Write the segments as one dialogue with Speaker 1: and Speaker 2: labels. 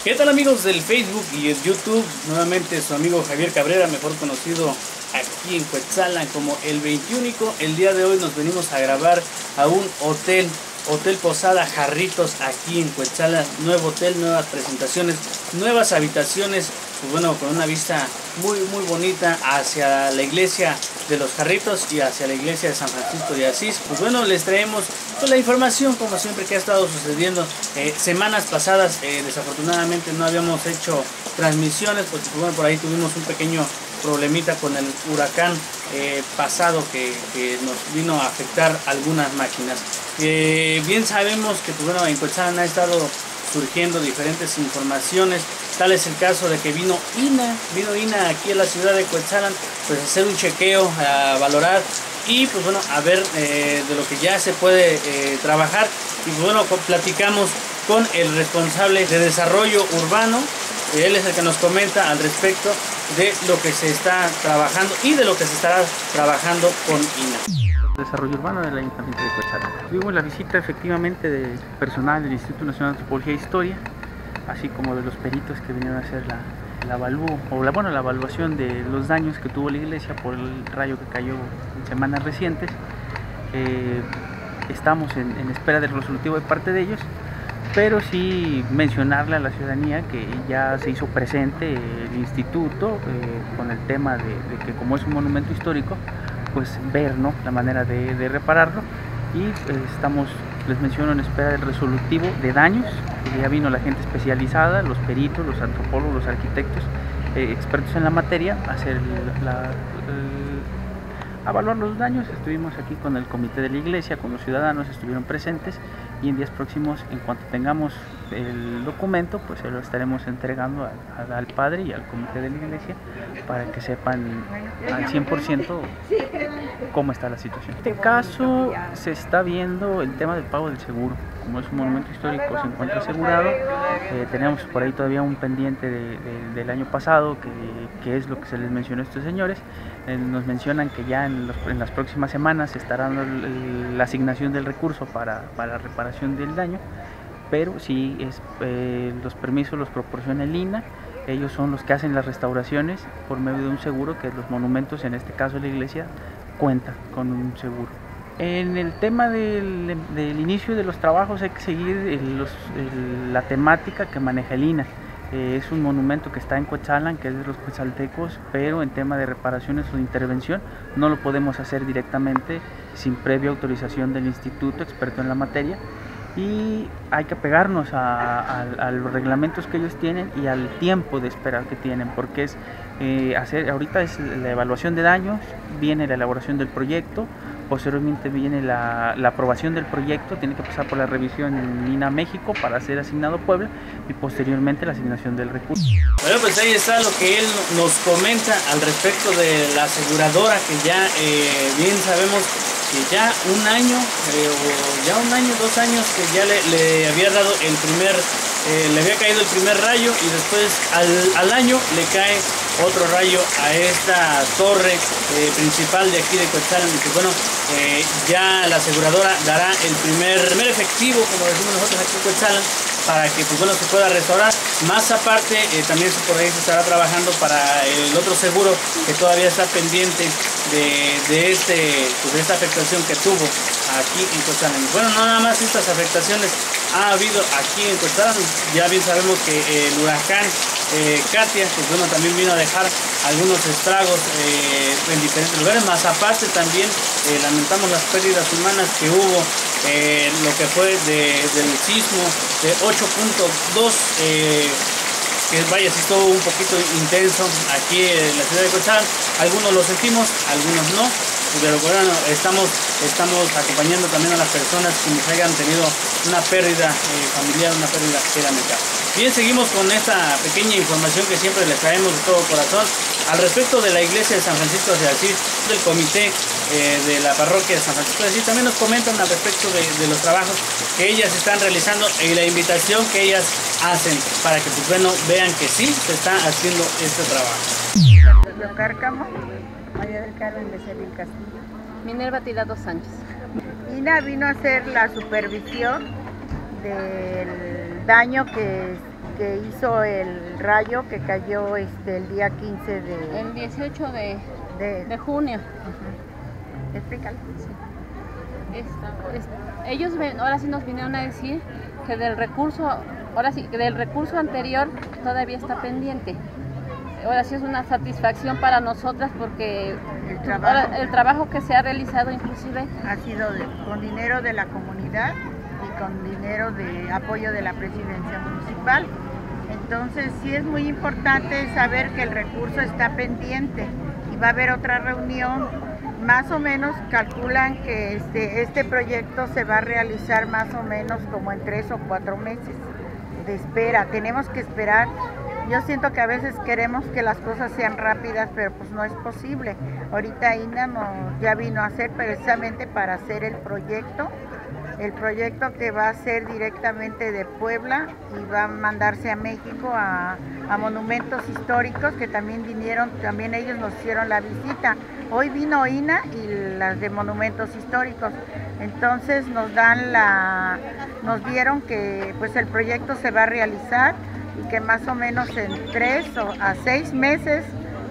Speaker 1: ¿Qué tal, amigos del Facebook y el YouTube? Nuevamente su amigo Javier Cabrera, mejor conocido aquí en Cuetzalan como El 21. El día de hoy nos venimos a grabar a un Hotel Posada Jarritos aquí en Cuetzalan. Nuevo hotel, nuevas presentaciones, nuevas habitaciones, pues bueno, con una vista muy bonita hacia la iglesia de los Jarritos y hacia la iglesia de San Francisco de Asís. Pues bueno, les traemos la información como siempre que ha estado sucediendo. Semanas pasadas desafortunadamente no habíamos hecho transmisiones porque pues bueno, por ahí tuvimos un pequeño problemita con el huracán pasado que nos vino a afectar algunas máquinas. Bien sabemos que pues bueno, en Cuetzalan ha estado surgiendo diferentes informaciones. Tal es el caso de que vino INA aquí a la ciudad de Cuetzalan, pues a hacer un chequeo, a valorar y pues bueno, a ver de lo que ya se puede trabajar. Y pues bueno, platicamos con el responsable de desarrollo urbano. Él es el que nos comenta al respecto de lo que se está trabajando y de lo que se estará trabajando con INA.
Speaker 2: Desarrollo urbano del Ayuntamiento de Cuetzalan. Tuvimos la visita efectivamente del personal del Instituto Nacional de Antropología e Historia, así como de los peritos que vinieron a hacer la evaluación de los daños que tuvo la iglesia por el rayo que cayó en semanas recientes. Estamos en espera del resolutivo de parte de ellos, pero sí mencionarle a la ciudadanía que ya se hizo presente el instituto con el tema de que como es un monumento histórico, pues ver, ¿no?, la manera de repararlo, y estamos, les menciono, en espera del resolutivo de daños. Ya vino la gente especializada, los peritos, los antropólogos, los arquitectos, expertos en la materia, a hacer evaluar los daños. Estuvimos aquí con el comité de la iglesia, con los ciudadanos, estuvieron presentes, y en días próximos, en cuanto tengamos el documento, pues se lo estaremos entregando al padre y al comité de la iglesia para que sepan al 100% cómo está la situación. En este caso se está viendo el tema del pago del seguro. Como es un monumento histórico, se encuentra asegurado. Tenemos por ahí todavía un pendiente del año pasado, que es lo que se les mencionó a estos señores. Nos mencionan que ya en las próximas semanas estará la asignación del recurso para la reparación del daño, pero sí los permisos los proporciona el INA. Ellos son los que hacen las restauraciones por medio de un seguro, que los monumentos, en este caso la iglesia, cuenta con un seguro. En el tema del inicio de los trabajos hay que seguir la temática que maneja el INA. Es un monumento que está en Cuetzalan, que es de los quetzaltecos, pero en tema de reparaciones o de intervención no lo podemos hacer directamente sin previa autorización del instituto experto en la materia, y hay que apegarnos a los reglamentos que ellos tienen y al tiempo de espera que tienen, porque ahorita es la evaluación de daños, viene la elaboración del proyecto, posteriormente viene la aprobación del proyecto, tiene que pasar por la revisión en INA México para ser asignado a Puebla, y posteriormente la asignación del recurso.
Speaker 1: Bueno, pues ahí está lo que él nos comenta al respecto de la aseguradora, que ya bien sabemos que ya un año, 2 años que ya le había dado le había caído el primer rayo, y después al año le cae otro rayo a esta torre principal de aquí de Cuetzalan. Y que bueno, ya la aseguradora dará el primer efectivo, como decimos nosotros aquí en Cuetzalan, para que pues bueno, se pueda restaurar. Más aparte, también por ahí se estará trabajando para el otro seguro que todavía está pendiente de esta afectación que tuvo aquí en Cuetzalan. Bueno, no nada más estas afectaciones ha habido aquí en Cuetzalan. Ya bien sabemos que el huracán Katia, pues bueno, también vino a dejar algunos estragos en diferentes lugares. Más aparte también lamentamos las pérdidas humanas que hubo, lo que fue del sismo de 8.2, que vaya, sí estuvo un poquito intenso aquí en la ciudad de Cuetzalan. Algunos lo sentimos, algunos no, pero bueno, estamos acompañando también a las personas que nos hayan tenido una pérdida familiar, una pérdida que lamentar. Bien, seguimos con esta pequeña información que siempre les traemos de todo corazón al respecto de la iglesia de San Francisco de Asís. Del comité de la parroquia de San Francisco de Asís también nos comentan al respecto de los trabajos que ellas están realizando y la invitación que ellas hacen para que pues bueno, vean que sí se está haciendo este trabajo.
Speaker 3: Yo Cárcamo, María del Carmen Becerril Castillo.
Speaker 4: Minerva Tirado Sánchez.
Speaker 3: INA vino a hacer la supervisión del daño que que hizo el rayo que cayó el día 15 de...
Speaker 4: El 18 de junio.
Speaker 3: Explícalo.
Speaker 4: Sí. Ellos ahora sí nos vinieron a decir que del recurso anterior todavía está pendiente. Ahora sí es una satisfacción para nosotras porque el trabajo que se ha realizado inclusive
Speaker 3: ha sido con dinero de la comunidad y con dinero de apoyo de la presidencia municipal. Entonces sí es muy importante saber que el recurso está pendiente y va a haber otra reunión. Más o menos calculan que este proyecto se va a realizar más o menos como en 3 o 4 meses de espera. Tenemos que esperar. Yo siento que a veces queremos que las cosas sean rápidas, pero pues no es posible. Ahorita INA ya vino a hacer precisamente para hacer el proyecto que va a ser directamente de Puebla y va a mandarse a México a monumentos históricos que también vinieron, también ellos nos hicieron la visita. Hoy vino INA y las de monumentos históricos. Entonces nos dieron que pues el proyecto se va a realizar y que más o menos en 3 a 6 meses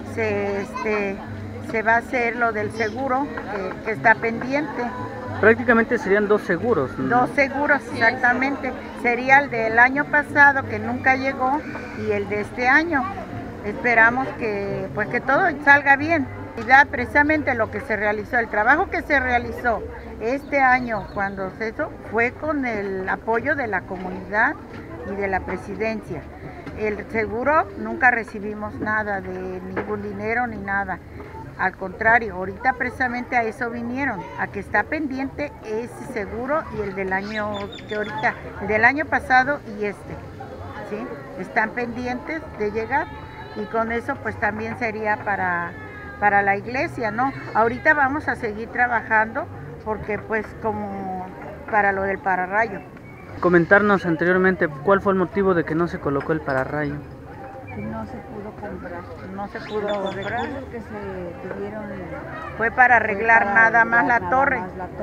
Speaker 3: se va a hacer lo del seguro que está pendiente.
Speaker 2: Prácticamente serían 2 seguros, ¿no?
Speaker 3: 2 seguros, exactamente. Sería el del año pasado que nunca llegó y el de este año. Esperamos que todo salga bien. Y da precisamente lo que se realizó, el trabajo que se realizó este año cuando se hizo fue con el apoyo de la comunidad y de la presidencia. El seguro nunca recibimos nada de ningún dinero ni nada. Al contrario, ahorita precisamente a eso vinieron, a que está pendiente ese seguro y el del año el del año pasado y ¿sí? Están pendientes de llegar y con eso pues también sería para la iglesia, ¿no? Ahorita vamos a seguir trabajando porque pues como para lo del pararrayo.
Speaker 2: Comentarnos anteriormente cuál fue el motivo de que no se colocó el pararrayo.
Speaker 3: No se pudo comprar. No se pudo
Speaker 5: Los
Speaker 3: comprar.
Speaker 5: recursos que se tuvieron
Speaker 3: Fue para arreglar nada más la torre.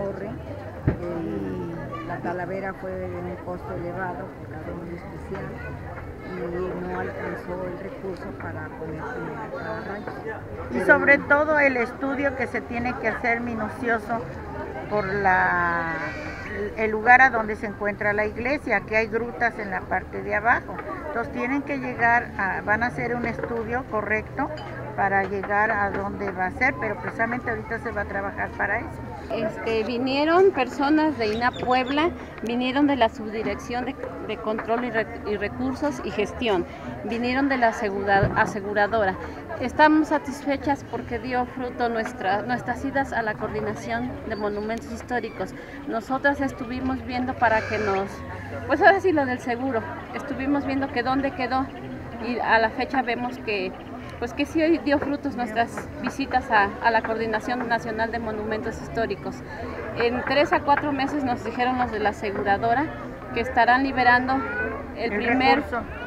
Speaker 5: Y la talavera fue de un costo elevado por la muy especial y no alcanzó el recurso para poner pararrayos.
Speaker 3: Y sobre todo el estudio que se tiene que hacer minucioso por el lugar a donde se encuentra la iglesia, que hay grutas en la parte de abajo. Entonces tienen que van a hacer un estudio correcto para llegar a donde va a ser, pero precisamente ahorita se va a trabajar para eso.
Speaker 4: Vinieron personas de INA Puebla, vinieron de la Subdirección de Control y Recursos y Gestión, vinieron de la aseguradora. Estamos satisfechas porque dio fruto nuestras idas a la Coordinación de Monumentos Históricos. Nosotras estuvimos viendo para que pues ahora sí lo del seguro, estuvimos viendo que dónde quedó y a la fecha vemos que sí dio frutos nuestras visitas a la Coordinación Nacional de Monumentos Históricos. En 3 a 4 meses nos dijeron los de la aseguradora que estarán liberando el primer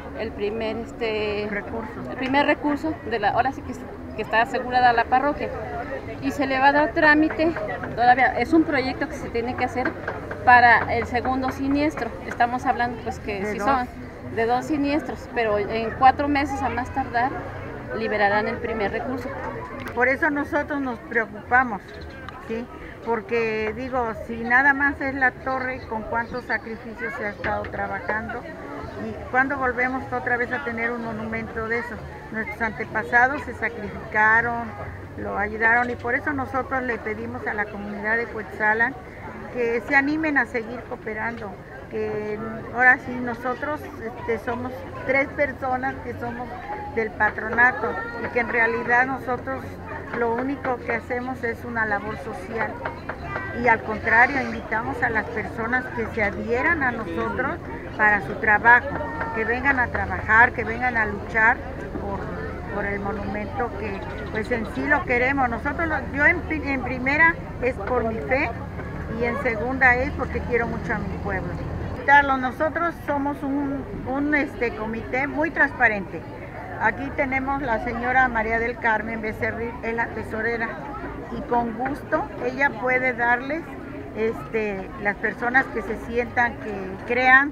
Speaker 4: recurso ahora sí que está asegurada la parroquia y se le va a dar trámite. Todavía es un proyecto que se tiene que hacer para el segundo siniestro. Estamos hablando pues que sí son de 2 siniestros, pero en 4 meses a más tardar liberarán el primer recurso.
Speaker 3: Por eso nosotros nos preocupamos, ¿sí? Porque digo, si nada más es la torre, con cuántos sacrificios se ha estado trabajando y cuándo volvemos otra vez a tener un monumento de esos. Nuestros antepasados se sacrificaron, lo ayudaron y por eso nosotros le pedimos a la comunidad de Cuetzalan que se animen a seguir cooperando. Que ahora sí nosotros somos 3 personas que somos del patronato y que en realidad nosotros lo único que hacemos es una labor social y al contrario invitamos a las personas que se adhieran a nosotros para su trabajo, que vengan a trabajar, que vengan a luchar por el monumento que pues en sí lo queremos. Yo en primera es por mi fe y en segunda es porque quiero mucho a mi pueblo. Nosotros somos un comité muy transparente. Aquí tenemos la señora María del Carmen Becerril, es la tesorera, y con gusto ella puede darles las personas que se sientan, que crean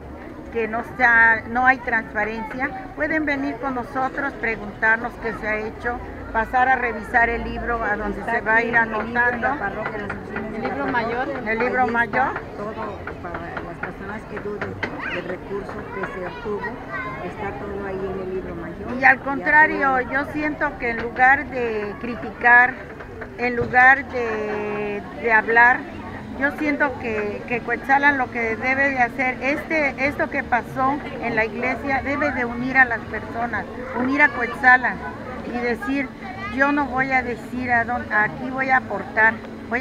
Speaker 3: que no hay transparencia, pueden venir con nosotros, preguntarnos qué se ha hecho, pasar a revisar el libro a donde se va a ir anotando.
Speaker 4: El libro mayor.
Speaker 3: El libro mayor.
Speaker 5: Todo para las personas que duden del recurso que se obtuvo, está todo ahí en el libro mayor.
Speaker 3: Y al contrario, yo siento que en lugar de criticar, en lugar de hablar, yo siento que Cuetzalan lo que debe de hacer, esto que pasó en la iglesia, debe de unir a las personas, unir a Cuetzalan y decir, yo no voy a decir aquí voy a aportar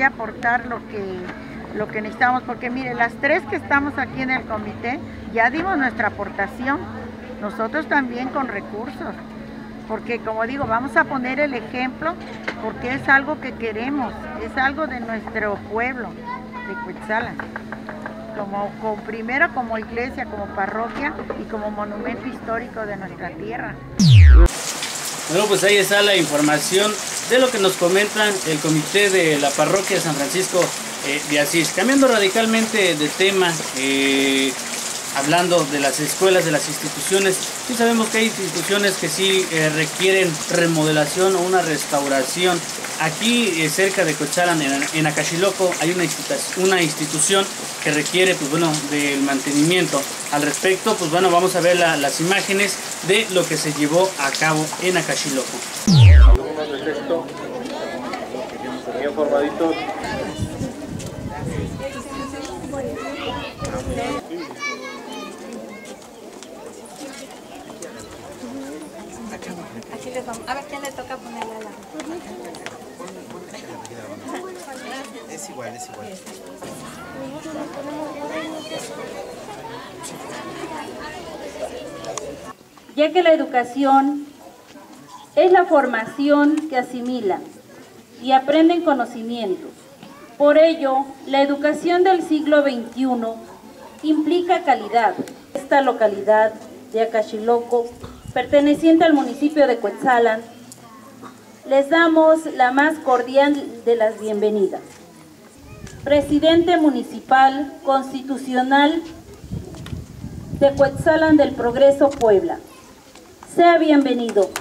Speaker 3: lo que necesitamos, porque mire, las tres que estamos aquí en el comité, ya dimos nuestra aportación, nosotros también con recursos, porque como digo, vamos a poner el ejemplo, porque es algo que queremos, es algo de nuestro pueblo, de Cuetzalan, primero como iglesia, como parroquia y como monumento histórico de nuestra tierra.
Speaker 1: Bueno, pues ahí está la información de lo que nos comentan el comité de la parroquia de San Francisco de Asís. Cambiando radicalmente de tema, hablando de las escuelas, de las instituciones, sí sabemos que hay instituciones que sí requieren remodelación o una restauración. Aquí cerca de Cuetzalan, en Acaxiloco, hay una institución que requiere pues, bueno, del mantenimiento. Al respecto, pues bueno, vamos a ver las imágenes de lo que se llevó a cabo en Acaxiloco.
Speaker 6: Alumnos de sexto, bien formaditos.
Speaker 7: Aquí les vamos. A ver quién le toca ponerle a la.
Speaker 8: Es igual.
Speaker 9: Ya que la educación es la formación que asimila y aprenden conocimientos. Por ello, la educación del siglo XXI implica calidad. Esta localidad de Acaxiloco, perteneciente al municipio de Cuetzalan, les damos la más cordial de las bienvenidas. Presidente Municipal Constitucional de Cuetzalan del Progreso, Puebla. Sea bienvenido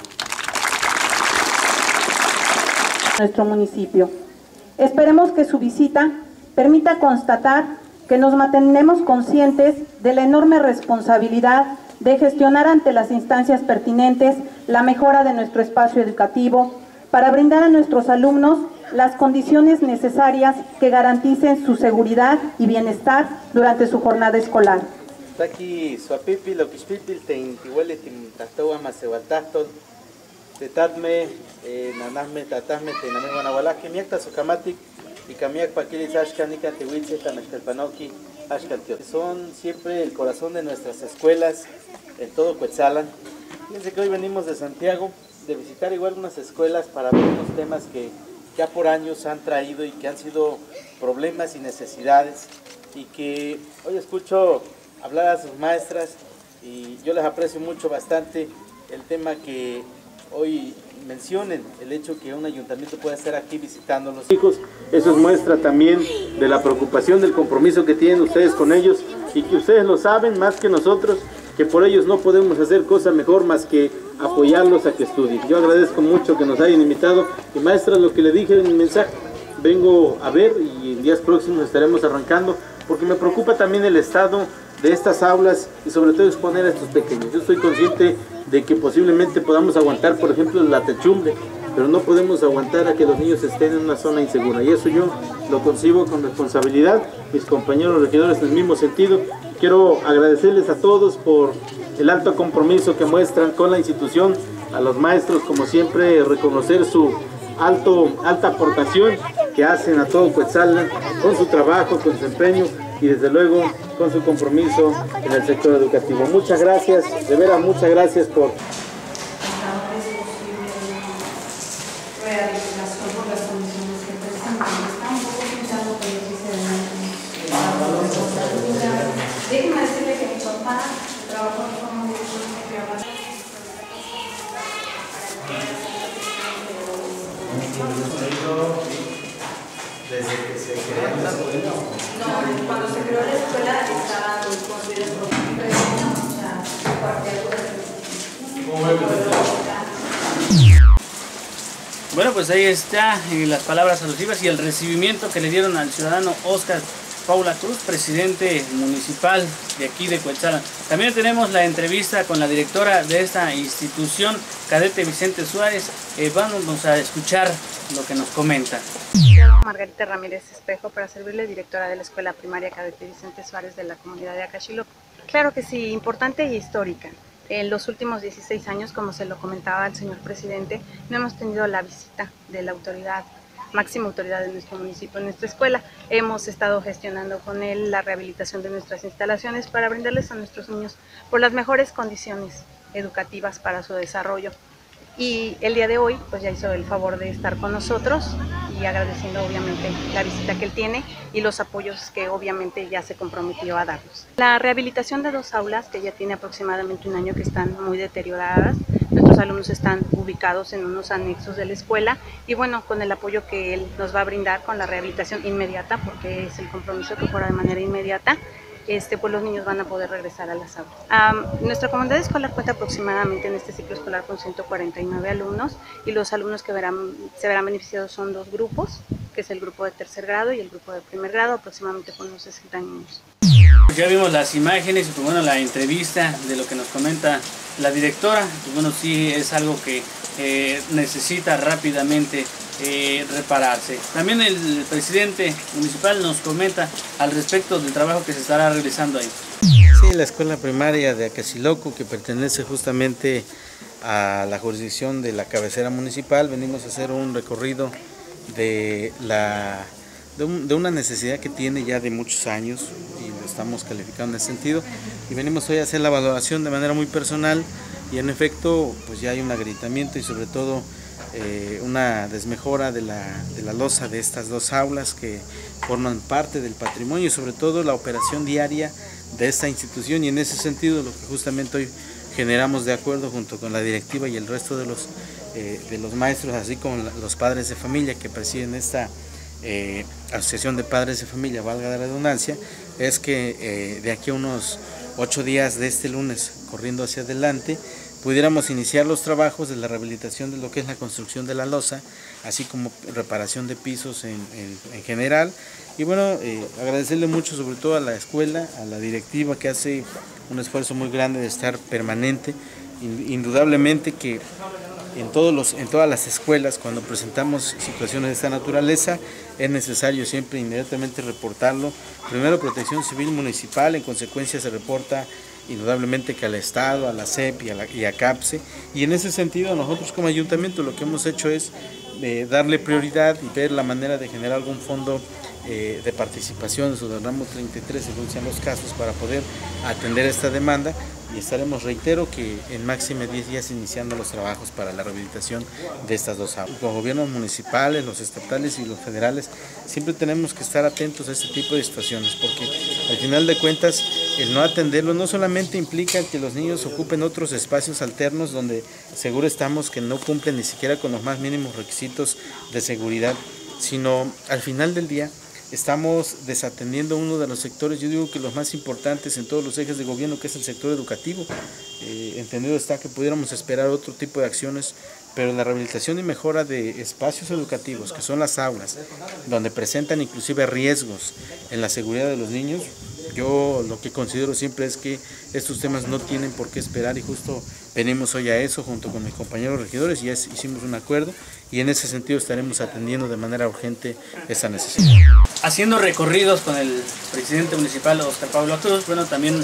Speaker 9: a nuestro municipio. Esperemos que su visita permita constatar que nos mantenemos conscientes de la enorme responsabilidad de gestionar ante las instancias pertinentes la mejora de nuestro espacio educativo para brindar a nuestros alumnos las condiciones necesarias que garanticen su seguridad y bienestar durante su jornada escolar.
Speaker 8: Taki suapipil, oquispipil, teintihuele, timtastoa, masewaltastol, tetatme, nanasme, tatasme, teiname, guanahualaje, miacta, socamatic, y camiac, paquilis, ashkanika, tehuitze, tamexcalpanoqui, ashkaltiot. Son siempre el corazón de nuestras escuelas en todo Cuetzalan. Fíjense que hoy venimos de Santiago, de visitar igual unas escuelas para ver unos temas que ya por años han traído y que han sido problemas y necesidades, y que hoy escucho hablar a sus maestras y yo les aprecio mucho bastante el tema que hoy mencionen, el hecho que un ayuntamiento pueda estar aquí visitando a los hijos. Eso es muestra también de la preocupación, del compromiso que tienen ustedes con ellos, y que ustedes lo saben más que nosotros, que por ellos no podemos hacer cosa mejor más que apoyarlos a que estudien. Yo agradezco mucho que nos hayan invitado, y maestras, lo que le dije en mi mensaje, vengo a ver y en días próximos estaremos arrancando, porque me preocupa también el estado de estas aulas y sobre todo exponer a estos pequeños. Yo estoy consciente de que posiblemente podamos aguantar, por ejemplo, la techumbre, pero no podemos aguantar a que los niños estén en una zona insegura, y eso yo lo concibo con responsabilidad. Mis compañeros regidores en el mismo sentido. Quiero agradecerles a todos por el alto compromiso que muestran con la institución, a los maestros, como siempre, reconocer su alta aportación que hacen a todo Cuetzalan con su trabajo, con su empeño y desde luego con su compromiso en el sector educativo. Muchas gracias, de veras muchas gracias por...
Speaker 7: Déjenme decirle que mi papá trabajó como director
Speaker 8: Desde que se creó la escuela.
Speaker 7: No, cuando se creó la escuela estaba construida por
Speaker 1: Bueno, pues ahí está las palabras alusivas y el recibimiento que le dieron al ciudadano Óscar Paula Cruz, presidente municipal de aquí de Cuetzalan. También tenemos la entrevista con la directora de esta institución, Cadete Vicente Suárez. Vamos a escuchar lo que nos comenta.
Speaker 10: Margarita Ramírez Espejo, para servirle, directora de la Escuela Primaria Cadete Vicente Suárez de la comunidad de Acaxiloco. Claro que sí, importante y histórica. En los últimos 16 años, como se lo comentaba el señor presidente, no hemos tenido la visita de la autoridad, máxima autoridad de nuestro municipio, en nuestra escuela. Hemos estado gestionando con él la rehabilitación de nuestras instalaciones para brindarles a nuestros niños por las mejores condiciones educativas para su desarrollo. Y el día de hoy pues ya hizo el favor de estar con nosotros y agradeciendo obviamente la visita que él tiene y los apoyos que obviamente ya se comprometió a darnos. La rehabilitación de 2 aulas que ya tiene aproximadamente un año que están muy deterioradas. Nuestros alumnos están ubicados en unos anexos de la escuela y bueno, con el apoyo que él nos va a brindar con la rehabilitación inmediata, porque es el compromiso que fuera de manera inmediata, pues los niños van a poder regresar a las aulas. Nuestra comunidad escolar cuenta aproximadamente en este ciclo escolar con 149 alumnos y los alumnos que se verán beneficiados son 2 grupos, que es el grupo de 3er grado y el grupo de 1er grado, aproximadamente con unos 60 niños.
Speaker 1: Ya vimos las imágenes y pues bueno, la entrevista de lo que nos comenta la directora. Pues bueno, sí es algo que necesita rápidamente repararse. También el presidente municipal nos comenta al respecto del trabajo que se estará realizando ahí.
Speaker 8: Sí, la escuela primaria de Acaxiloco, que pertenece justamente a la jurisdicción de la cabecera municipal, venimos a hacer un recorrido de una necesidad que tiene ya de muchos años y lo estamos calificando en ese sentido, y venimos hoy a hacer la valoración de manera muy personal y en efecto pues ya hay un agrietamiento y sobre todo una desmejora de la losa de estas 2 aulas que forman parte del patrimonio y sobre todo la operación diaria de esta institución, y en ese sentido lo que justamente hoy generamos de acuerdo junto con la directiva y el resto de los maestros, así como los padres de familia que presiden esta asociación de padres de familia, valga la redundancia, es que de aquí a unos 8 días de este lunes corriendo hacia adelante pudiéramos iniciar los trabajos de la rehabilitación de lo que es la construcción de la losa, así como reparación de pisos en general. Y bueno, agradecerle mucho sobre todo a la escuela, a la directiva que hace un esfuerzo muy grande de estar permanente. Indudablemente que en todas las escuelas, cuando presentamos situaciones de esta naturaleza, es necesario siempre inmediatamente reportarlo. Primero Protección Civil Municipal, en consecuencia se reporta indudablemente que al Estado, a la SEP y a CAPSE, y en ese sentido nosotros como ayuntamiento lo que hemos hecho es darle prioridad y ver la manera de generar algún fondo de participación sobre el ramo 33, según sean los casos, para poder atender esta demanda, y estaremos, reitero, que en máximo 10 días iniciando los trabajos para la rehabilitación de estas 2 aulas. Los gobiernos municipales, los estatales y los federales siempre tenemos que estar atentos a este tipo de situaciones, porque al final de cuentas el no atenderlo no solamente implica que los niños ocupen otros espacios alternos donde seguro estamos que no cumplen ni siquiera con los más mínimos requisitos de seguridad, sino al final del día estamos desatendiendo uno de los sectores, yo digo que los más importantes en todos los ejes de gobierno, que es el sector educativo. Entendido está que pudiéramos esperar otro tipo de acciones, pero la rehabilitación y mejora de espacios educativos, que son las aulas, donde presentan inclusive riesgos en la seguridad de los niños, yo lo que considero siempre es que estos temas no tienen por qué esperar, y justo venimos hoy a eso junto con mis compañeros regidores, y ya hicimos un acuerdo, y en ese sentido estaremos atendiendo de manera urgente esa necesidad.
Speaker 1: Haciendo recorridos con el presidente municipal Óscar Paula Cruz, bueno, también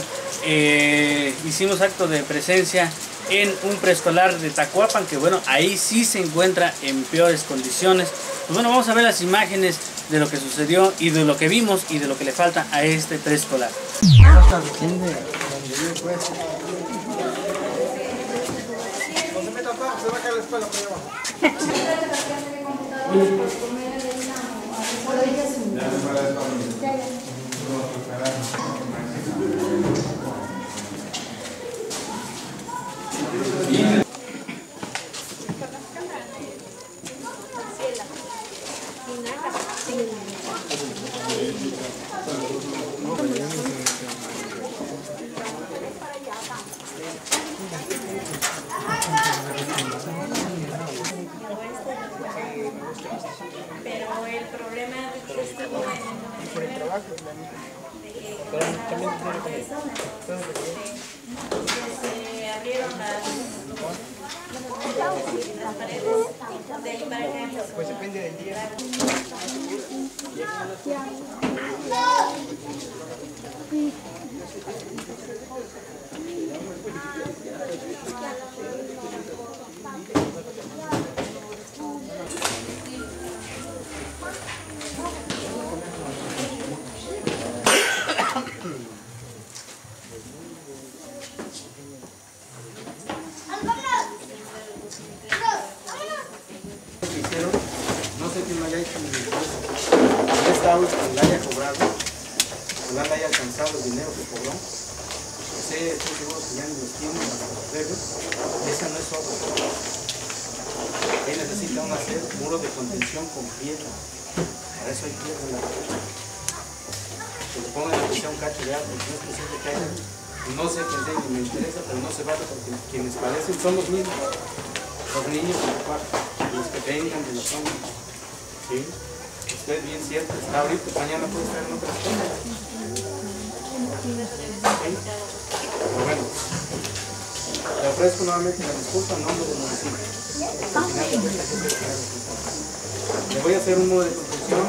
Speaker 1: hicimos acto de presencia en un preescolar de Tacuapan, que bueno, ahí sí se encuentra en peores condiciones. Pues bueno, vamos a ver las imágenes de lo que sucedió y de lo que vimos y de lo que le falta a este preescolar.
Speaker 7: Se abrieron las paredes del paracaídas.
Speaker 11: Pues depende del día.
Speaker 8: No sé quién lo haya hecho en mi empresa. Esta aula que la haya cobrado, o la haya alcanzado el dinero que cobró, estoy seguro que ya ni los tiene los debe. Esa no es obra. Ahí necesita uno hacer muros de contención con piedra. Para eso hay piedra en la pared. Que le pongan a que sea un cacho de árbol, no es posible que haya. No sé quién sea, ni me interesa, pero no se vale porque quienes padecen son los mismos. Los niños en el cuarto, los que vengan de la zona. ¿Sí? Usted bien cierto, está ahorita, mañana puede estar en otra zona. ¿Sí? Pero bueno, le ofrezco nuevamente la disculpa en nombre del municipio. Al final de cuentas, le voy a hacer un modo de protección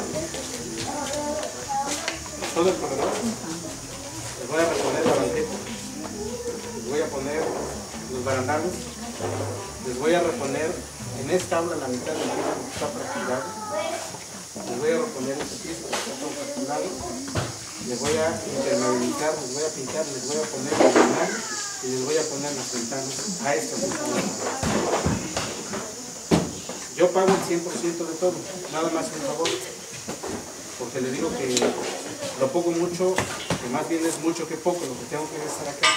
Speaker 8: todo el corredor. Les voy a reponer la banqueta, les voy a poner los barandales, les voy a reponer en esta aula la mitad del piso que está fracturado, les voy a reponer este piso que está todo fracturado, les voy a impermeabilizar, les voy a pintar, les voy a poner el canal y les voy a poner las ventanas a estas ventanas. Yo pago el 100% de todo, nada más un favor, porque le digo que lo poco mucho, que más bien es mucho que poco lo que tengo que estar acá.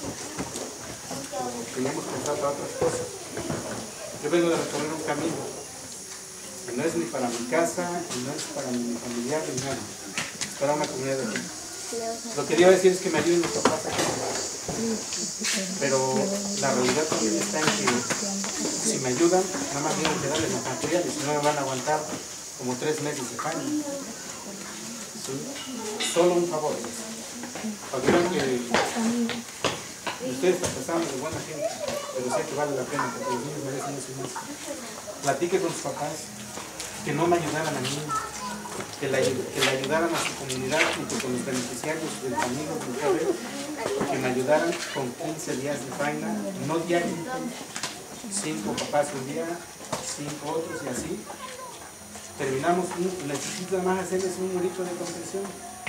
Speaker 8: Teníamos pensado para otras cosas. Yo vengo de recorrer un camino, que no es ni para mi casa, ni no es para mi familiar, ni nada. Es para una comunidad de gente. Lo que le iba a decir es que me ayuden los papás aquí. Pero la realidad también está en que si me ayudan, nada más tengo que darles los materiales, si no me van a aguantar como 3 meses de paño. ¿Sí? Solo un favor. Para que vean que ustedes están pensando de buena gente, pero sé que vale la pena porque los niños merecen eso y más. Platique con sus papás, que no me ayudaran a mí, que le ayudaran a su comunidad junto con los beneficiarios del camino del cabello, que me ayudaran con 15 días de faena, no diario, 5 papás un día, 5 otros y así. Terminamos, necesito más hacerles un murito de contención.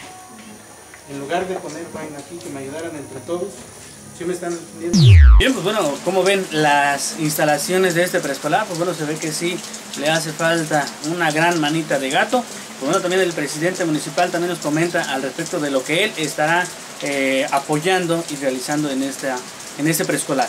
Speaker 8: En lugar de poner vaina aquí, que me ayudaran entre todos. ¿Sí me están entendiendo?
Speaker 1: Bien, pues bueno, como ven las instalaciones de este preescolar, pues bueno, se ve que sí le hace falta una gran manita de gato. Pues bueno, también el presidente municipal también nos comenta al respecto de lo que él estará apoyando y realizando en este preescolar.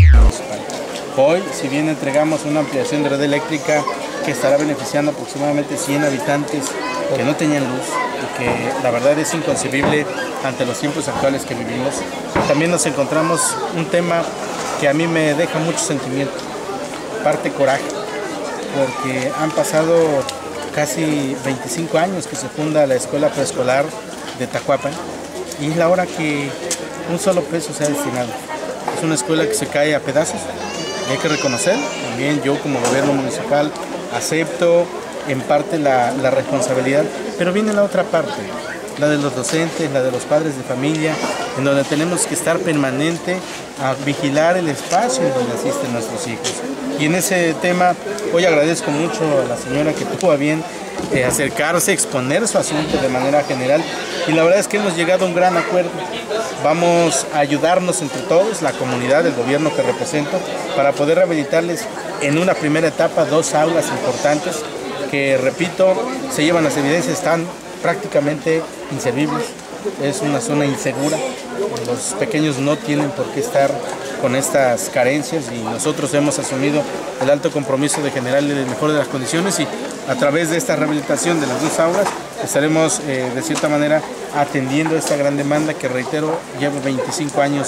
Speaker 8: Hoy, si bien entregamos una ampliación de red eléctrica que estará beneficiando aproximadamente 100 habitantes que no tenían luz y que la verdad es inconcebible ante los tiempos actuales que vivimos, también nos encontramos un tema que a mí me deja mucho sentimiento, parte coraje, porque han pasado casi 25 años que se funda la escuela preescolar de Tacuapan y es la hora que un solo peso se ha destinado. Es una escuela que se cae a pedazos. Y hay que reconocer, también yo como gobierno municipal acepto en parte la responsabilidad, pero viene la otra parte, la de los docentes, la de los padres de familia, en donde tenemos que estar permanente a vigilar el espacio en donde asisten nuestros hijos. Y en ese tema hoy agradezco mucho a la señora que tuvo a bien acercarse, exponer su asunto de manera general y la verdad es que hemos llegado a un gran acuerdo. Vamos a ayudarnos entre todos, la comunidad, el gobierno que represento, para poder rehabilitarles en una primera etapa 2 aulas importantes que, repito, se llevan las evidencias, están prácticamente inservibles. Es una zona insegura, los pequeños no tienen por qué estar con estas carencias y nosotros hemos asumido el alto compromiso de generarle el mejor de las condiciones y a través de esta rehabilitación de las 2 aulas estaremos de cierta manera atendiendo esta gran demanda que, reitero, lleva 25 años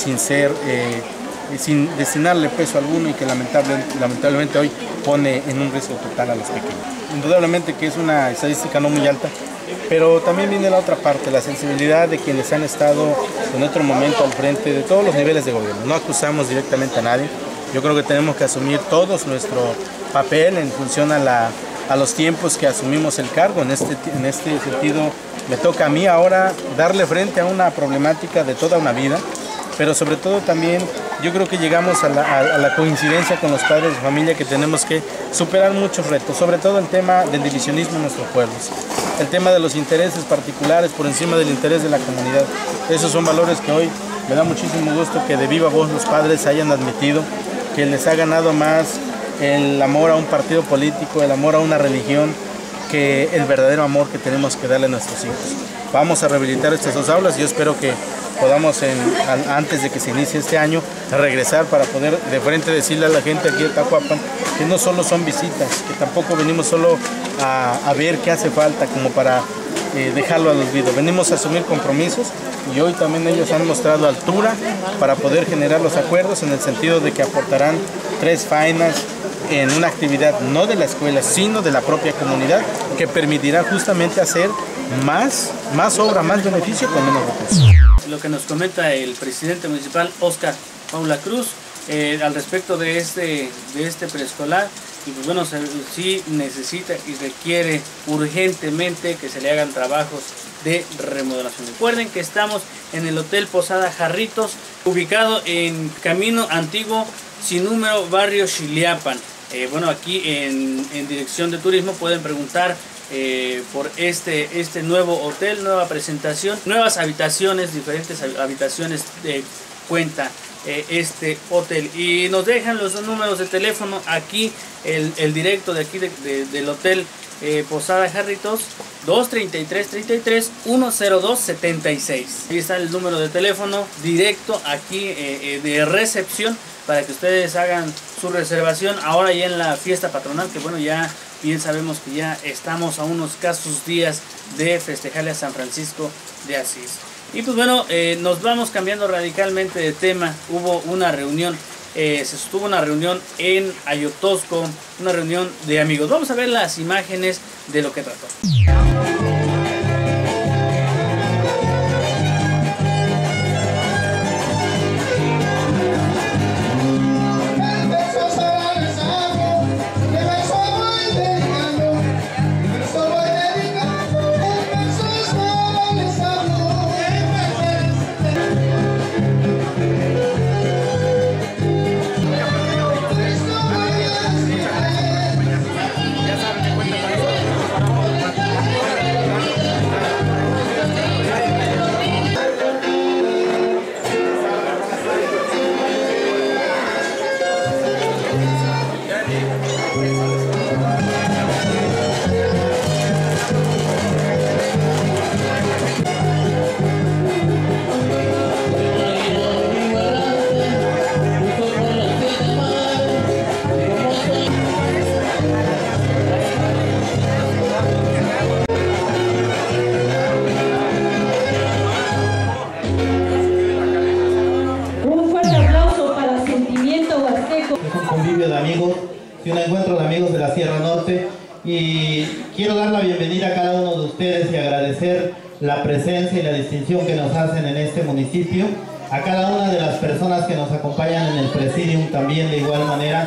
Speaker 8: sin destinarle peso alguno y que lamentablemente hoy pone en un riesgo total a los pequeños. Indudablemente que es una estadística no muy alta, pero también viene la otra parte, la sensibilidad de quienes han estado en otro momento al frente de todos los niveles de gobierno. No acusamos directamente a nadie, yo creo que tenemos que asumir todos nuestro papel en función a los tiempos que asumimos el cargo. En este sentido me toca a mí ahora darle frente a una problemática de toda una vida, pero sobre todo también yo creo que llegamos a la coincidencia con los padres de familia que tenemos que superar muchos retos, sobre todo el tema del divisionismo en nuestros pueblos, el tema de los intereses particulares por encima del interés de la comunidad. Esos son valores que hoy me da muchísimo gusto que de viva voz los padres hayan admitido, que les ha ganado más el amor a un partido político, el amor a una religión, que el verdadero amor que tenemos que darle a nuestros hijos. Vamos a rehabilitar estas dos aulas y yo espero que podamos, antes de que se inicie este año, regresar para poder de frente decirle a la gente aquí de Tacuapan que no solo son visitas, que tampoco venimos solo a ver qué hace falta como para dejarlo al olvido. Venimos a asumir compromisos y hoy también ellos han mostrado altura para poder generar los acuerdos en el sentido de que aportarán 3 faenas en una actividad no de la escuela, sino de la propia comunidad, que permitirá justamente hacer más obra, más beneficio con menos recursos.
Speaker 1: Lo que nos comenta el presidente municipal, Óscar Paula Cruz, al respecto de este preescolar, y pues bueno, sí necesita y requiere urgentemente que se le hagan trabajos de remodelación. Recuerden que estamos en el Hotel Posada Jarritos, ubicado en Camino Antiguo Sin Número, barrio Xiliapan. Bueno, aquí en Dirección de Turismo pueden preguntar por este nuevo hotel, nueva presentación, nuevas habitaciones, diferentes habitaciones de cuenta este hotel. Y nos dejan los números de teléfono aquí, el directo de aquí del Hotel Posada Jarritos, 233-33-102-76. Ahí está el número de teléfono directo aquí de recepción para que ustedes hagan su reservación ahora ya en la fiesta patronal, que bueno, ya bien sabemos que ya estamos a unos escasos días de festejarle a San Francisco de Asís. Y pues bueno, nos vamos cambiando radicalmente de tema. Hubo una reunión, se sostuvo una reunión en Ayotosco, una reunión de amigos. Vamos a ver las imágenes de lo que trató.
Speaker 11: Y un encuentro de amigos de la Sierra Norte, y quiero dar la bienvenida a cada uno de ustedes y agradecer la presencia y la distinción que nos hacen en este municipio, a cada una de las personas que nos acompañan en el presidium también de igual manera.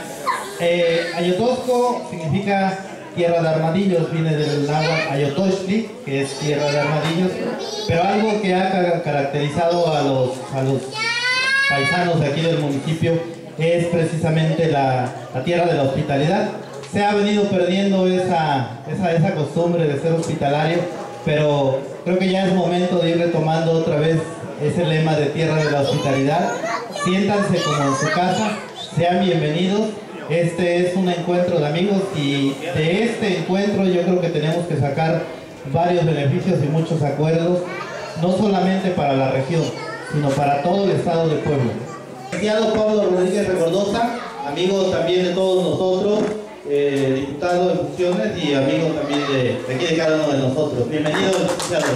Speaker 11: Ayotosco significa tierra de armadillos, viene del náhuatl Ayotochtli, que es tierra de armadillos, pero algo que ha caracterizado a los paisanos de aquí del municipio es precisamente la tierra de la hospitalidad. Se ha venido perdiendo esa costumbre de ser hospitalario, pero creo que ya es momento de ir retomando otra vez ese lema de tierra de la hospitalidad. Siéntanse como en su casa, sean bienvenidos. Este es un encuentro de amigos y de este encuentro yo creo que tenemos que sacar varios beneficios y muchos acuerdos, no solamente para la región, sino para todo el estado de Puebla. Licenciado Pablo Rodríguez Recordosa, amigo también de todos nosotros, diputado en funciones y amigo también de aquí de cada uno de nosotros. Bienvenido, licenciado.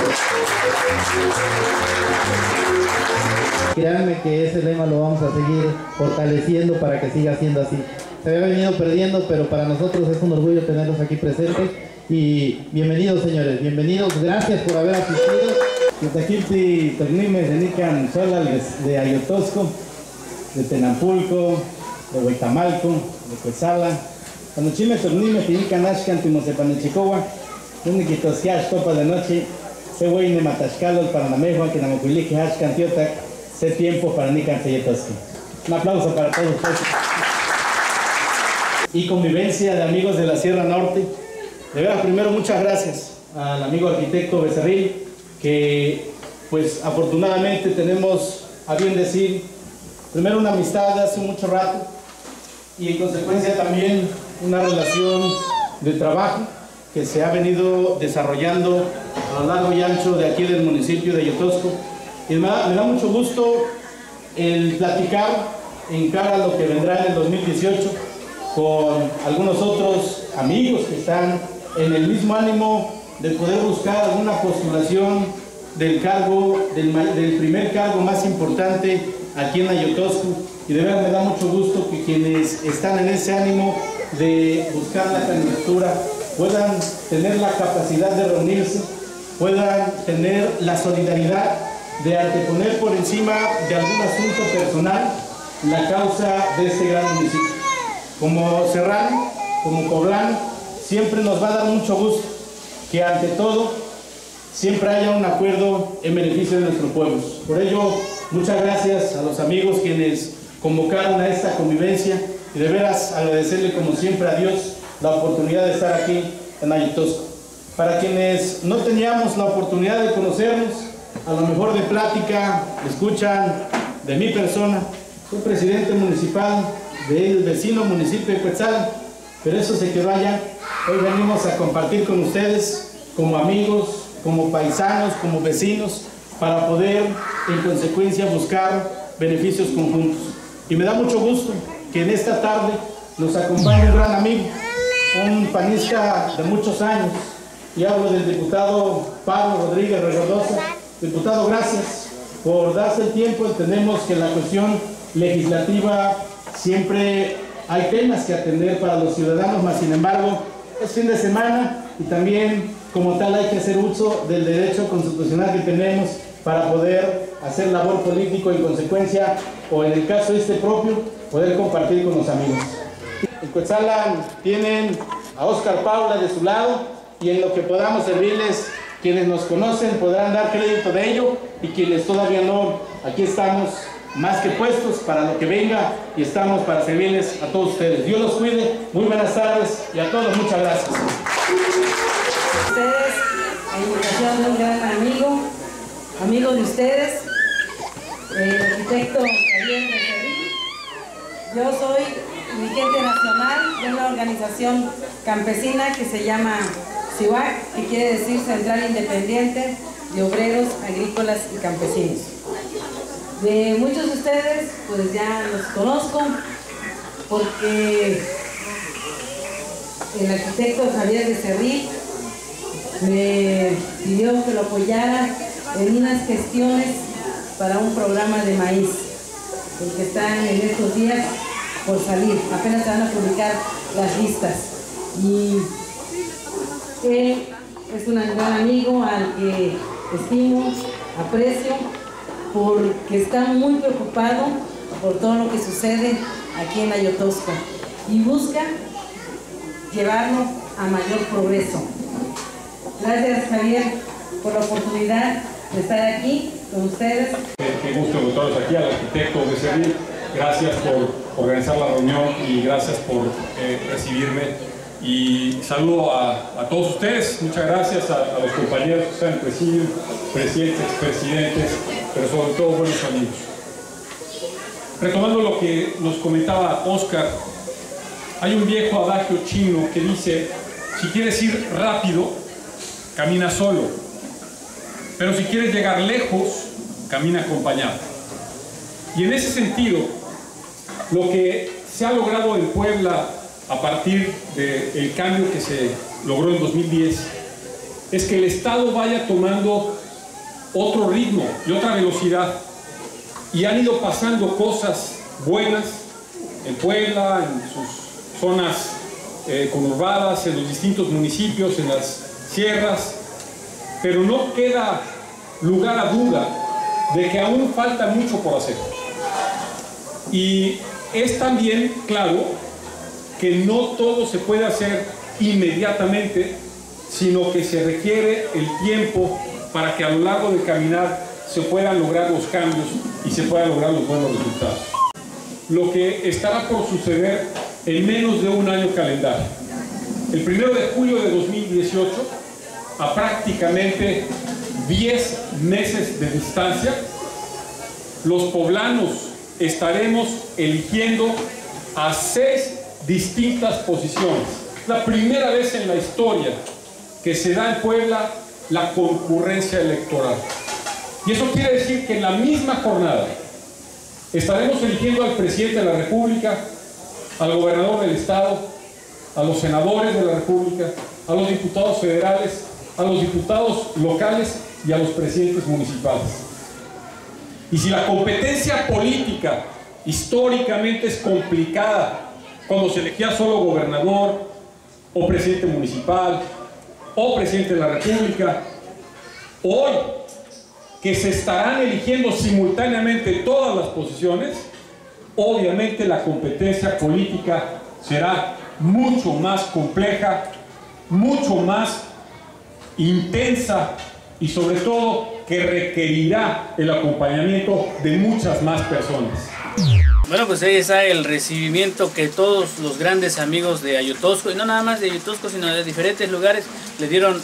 Speaker 11: Créanme que ese lema lo vamos a seguir fortaleciendo para que siga siendo así. Se había venido perdiendo, pero para nosotros es un orgullo tenerlos aquí presentes Y bienvenidos, señores, bienvenidos, gracias por haber asistido. Yotahilpi Tornime Zenican Solal de Ayotosco, de Tenampulco, de Huitamalco, de Cuetzala. Cuando Chime Tornime Tinican Ashkan Timosepanechicoa, Uniquitosquiash Copa de Noche, se hueyne Matashcalo, el Paranamejo, que Namacuilique Ashkan Tiotac, se tiempo para Nican Seyetoski. Un aplauso para todos ustedes. Y convivencia de amigos de la Sierra Norte. De verdad, primero muchas gracias al amigo arquitecto Becerril, que pues afortunadamente tenemos a bien decir, primero una amistad de hace mucho rato y en consecuencia también una relación de trabajo que se ha venido desarrollando a lo largo y ancho de aquí del municipio de Ayotosco. Y me da mucho gusto el platicar en cara a lo que vendrá en el 2018 con algunos otros amigos que están en el mismo ánimo de poder buscar alguna postulación del cargo, del primer cargo más importante aquí en Ayotosco. Y de verdad me da mucho gusto que quienes están en ese ánimo de buscar la candidatura puedan tener la capacidad de reunirse, puedan tener la solidaridad de anteponer por encima de algún asunto personal la causa de este gran municipio. Como serrano, como poblano, siempre nos va a dar mucho gusto que ante todo siempre haya un acuerdo en beneficio de nuestros pueblos. Por ello, muchas gracias a los amigos quienes convocaron a esta convivencia y de veras agradecerle como siempre a Dios la oportunidad de estar aquí en Ayotosco. Para quienes no teníamos la oportunidad de conocernos, a lo mejor de plática, escuchan de mi persona, soy presidente municipal del vecino municipio de Cuetzala, pero eso se quedó allá. Hoy venimos a compartir con ustedes como amigos, como paisanos, como vecinos, para poder en consecuencia buscar beneficios conjuntos. Y me da mucho gusto que en esta tarde nos acompañe un gran amigo, un panista de muchos años, y hablo del diputado Pablo Rodríguez Regodosa. Diputado, gracias por darse el tiempo. Entendemos que en la cuestión legislativa siempre hay temas que atender para los ciudadanos, mas sin embargo es fin de semana y también como tal hay que hacer uso del derecho constitucional que tenemos para poder hacer labor político, en consecuencia, o en el caso este propio, poder compartir con los amigos. En Cuetzala tienen a Óscar Paula de su lado y en lo que podamos servirles, quienes nos conocen podrán dar crédito de ello y quienes todavía no, aquí estamos más que puestos para lo que venga y estamos para servirles a todos ustedes. Dios los cuide, muy buenas tardes y a todos muchas gracias.
Speaker 12: Ustedes, a invitación de un gran amigo de ustedes, el arquitecto Javier Becerril. Yo soy dirigente nacional de una organización campesina que se llama CIUAC, que quiere decir Central Independiente de Obreros Agrícolas y Campesinos. De muchos de ustedes, pues ya los conozco, porque el arquitecto Javier Becerril me pidió que lo apoyara en unas gestiones para un programa de maíz, porque están en estos días por salir, apenas se van a publicar las listas. Y él es un gran amigo al que estimo, aprecio, porque está muy preocupado por todo lo que sucede aquí en Ayotosco y busca llevarnos a mayor progreso. Gracias, Javier, por la oportunidad de estar aquí con ustedes.
Speaker 13: Qué gusto encontrarlos aquí, al arquitecto Becerril. Gracias por organizar la reunión y gracias por recibirme. Y saludo a todos ustedes, muchas gracias a los compañeros que están en el presidio, presidentes, expresidentes, pero sobre todo buenos amigos. Retomando lo que nos comentaba Óscar, hay un viejo adagio chino que dice: si quieres ir rápido, camina solo, pero si quieres llegar lejos, camina acompañado. Y en ese sentido, lo que se ha logrado en Puebla a partir del cambio que se logró en 2010 es que el Estado vaya tomando otro ritmo y otra velocidad, y han ido pasando cosas buenas en Puebla, en sus zonas conurbadas, en los distintos municipios, en las sierras, pero no queda lugar a duda de que aún falta mucho por hacer. Y es también claro que no todo se puede hacer inmediatamente, sino que se requiere el tiempo para que a lo largo del caminar se puedan lograr los cambios y se puedan lograr los buenos resultados. Lo que estará por suceder en menos de un año calendario. El 1 de julio de 2018, a prácticamente 10 meses de distancia, los poblanos estaremos eligiendo a 6 distintas posiciones. La primera vez en la historia que se da en Puebla la concurrencia electoral. Y eso quiere decir que en la misma jornada estaremos eligiendo al presidente de la República, al gobernador del estado, a los senadores de la República, a los diputados federales, a los diputados locales y a los presidentes municipales. Y si la competencia política históricamente es complicada, cuando se elegía solo gobernador o presidente municipal o presidente de la República, hoy que se estarán eligiendo simultáneamente todas las posiciones, obviamente la competencia política será mucho más compleja, mucho más intensa y sobre todo que requerirá el acompañamiento de muchas más personas.
Speaker 1: Bueno, pues ahí está el recibimiento que todos los grandes amigos de Ayotosco, y no nada más de Ayotosco, sino de diferentes lugares, le dieron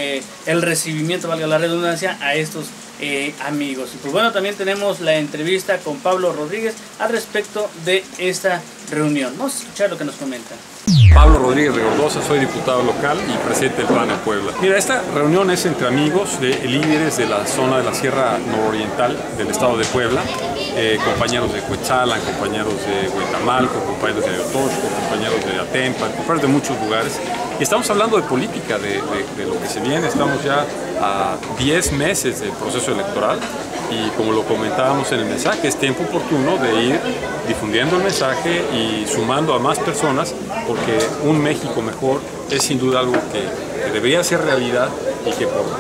Speaker 1: el recibimiento, valga la redundancia, a estos amigos. Y pues bueno, también tenemos la entrevista con Pablo Rodríguez al respecto de esta reunión. Vamos a escuchar lo que nos comenta.
Speaker 14: Pablo Rodríguez de Gordosa, soy diputado local y presidente del PAN en Puebla. Mira, esta reunión es entre amigos de líderes de la zona de la Sierra Nororiental del estado de Puebla, compañeros de Cuetzalan, compañeros de Huetamalco, compañeros de Ayotosco, compañeros de Atempa, compañeros de muchos lugares. Y estamos hablando de política, de lo que se viene. Estamos ya a 10 meses del proceso electoral y, como lo comentábamos en el mensaje, es tiempo oportuno de ir difundiendo el mensaje y sumando a más personas, porque un México mejor es sin duda algo que debería ser realidad y que por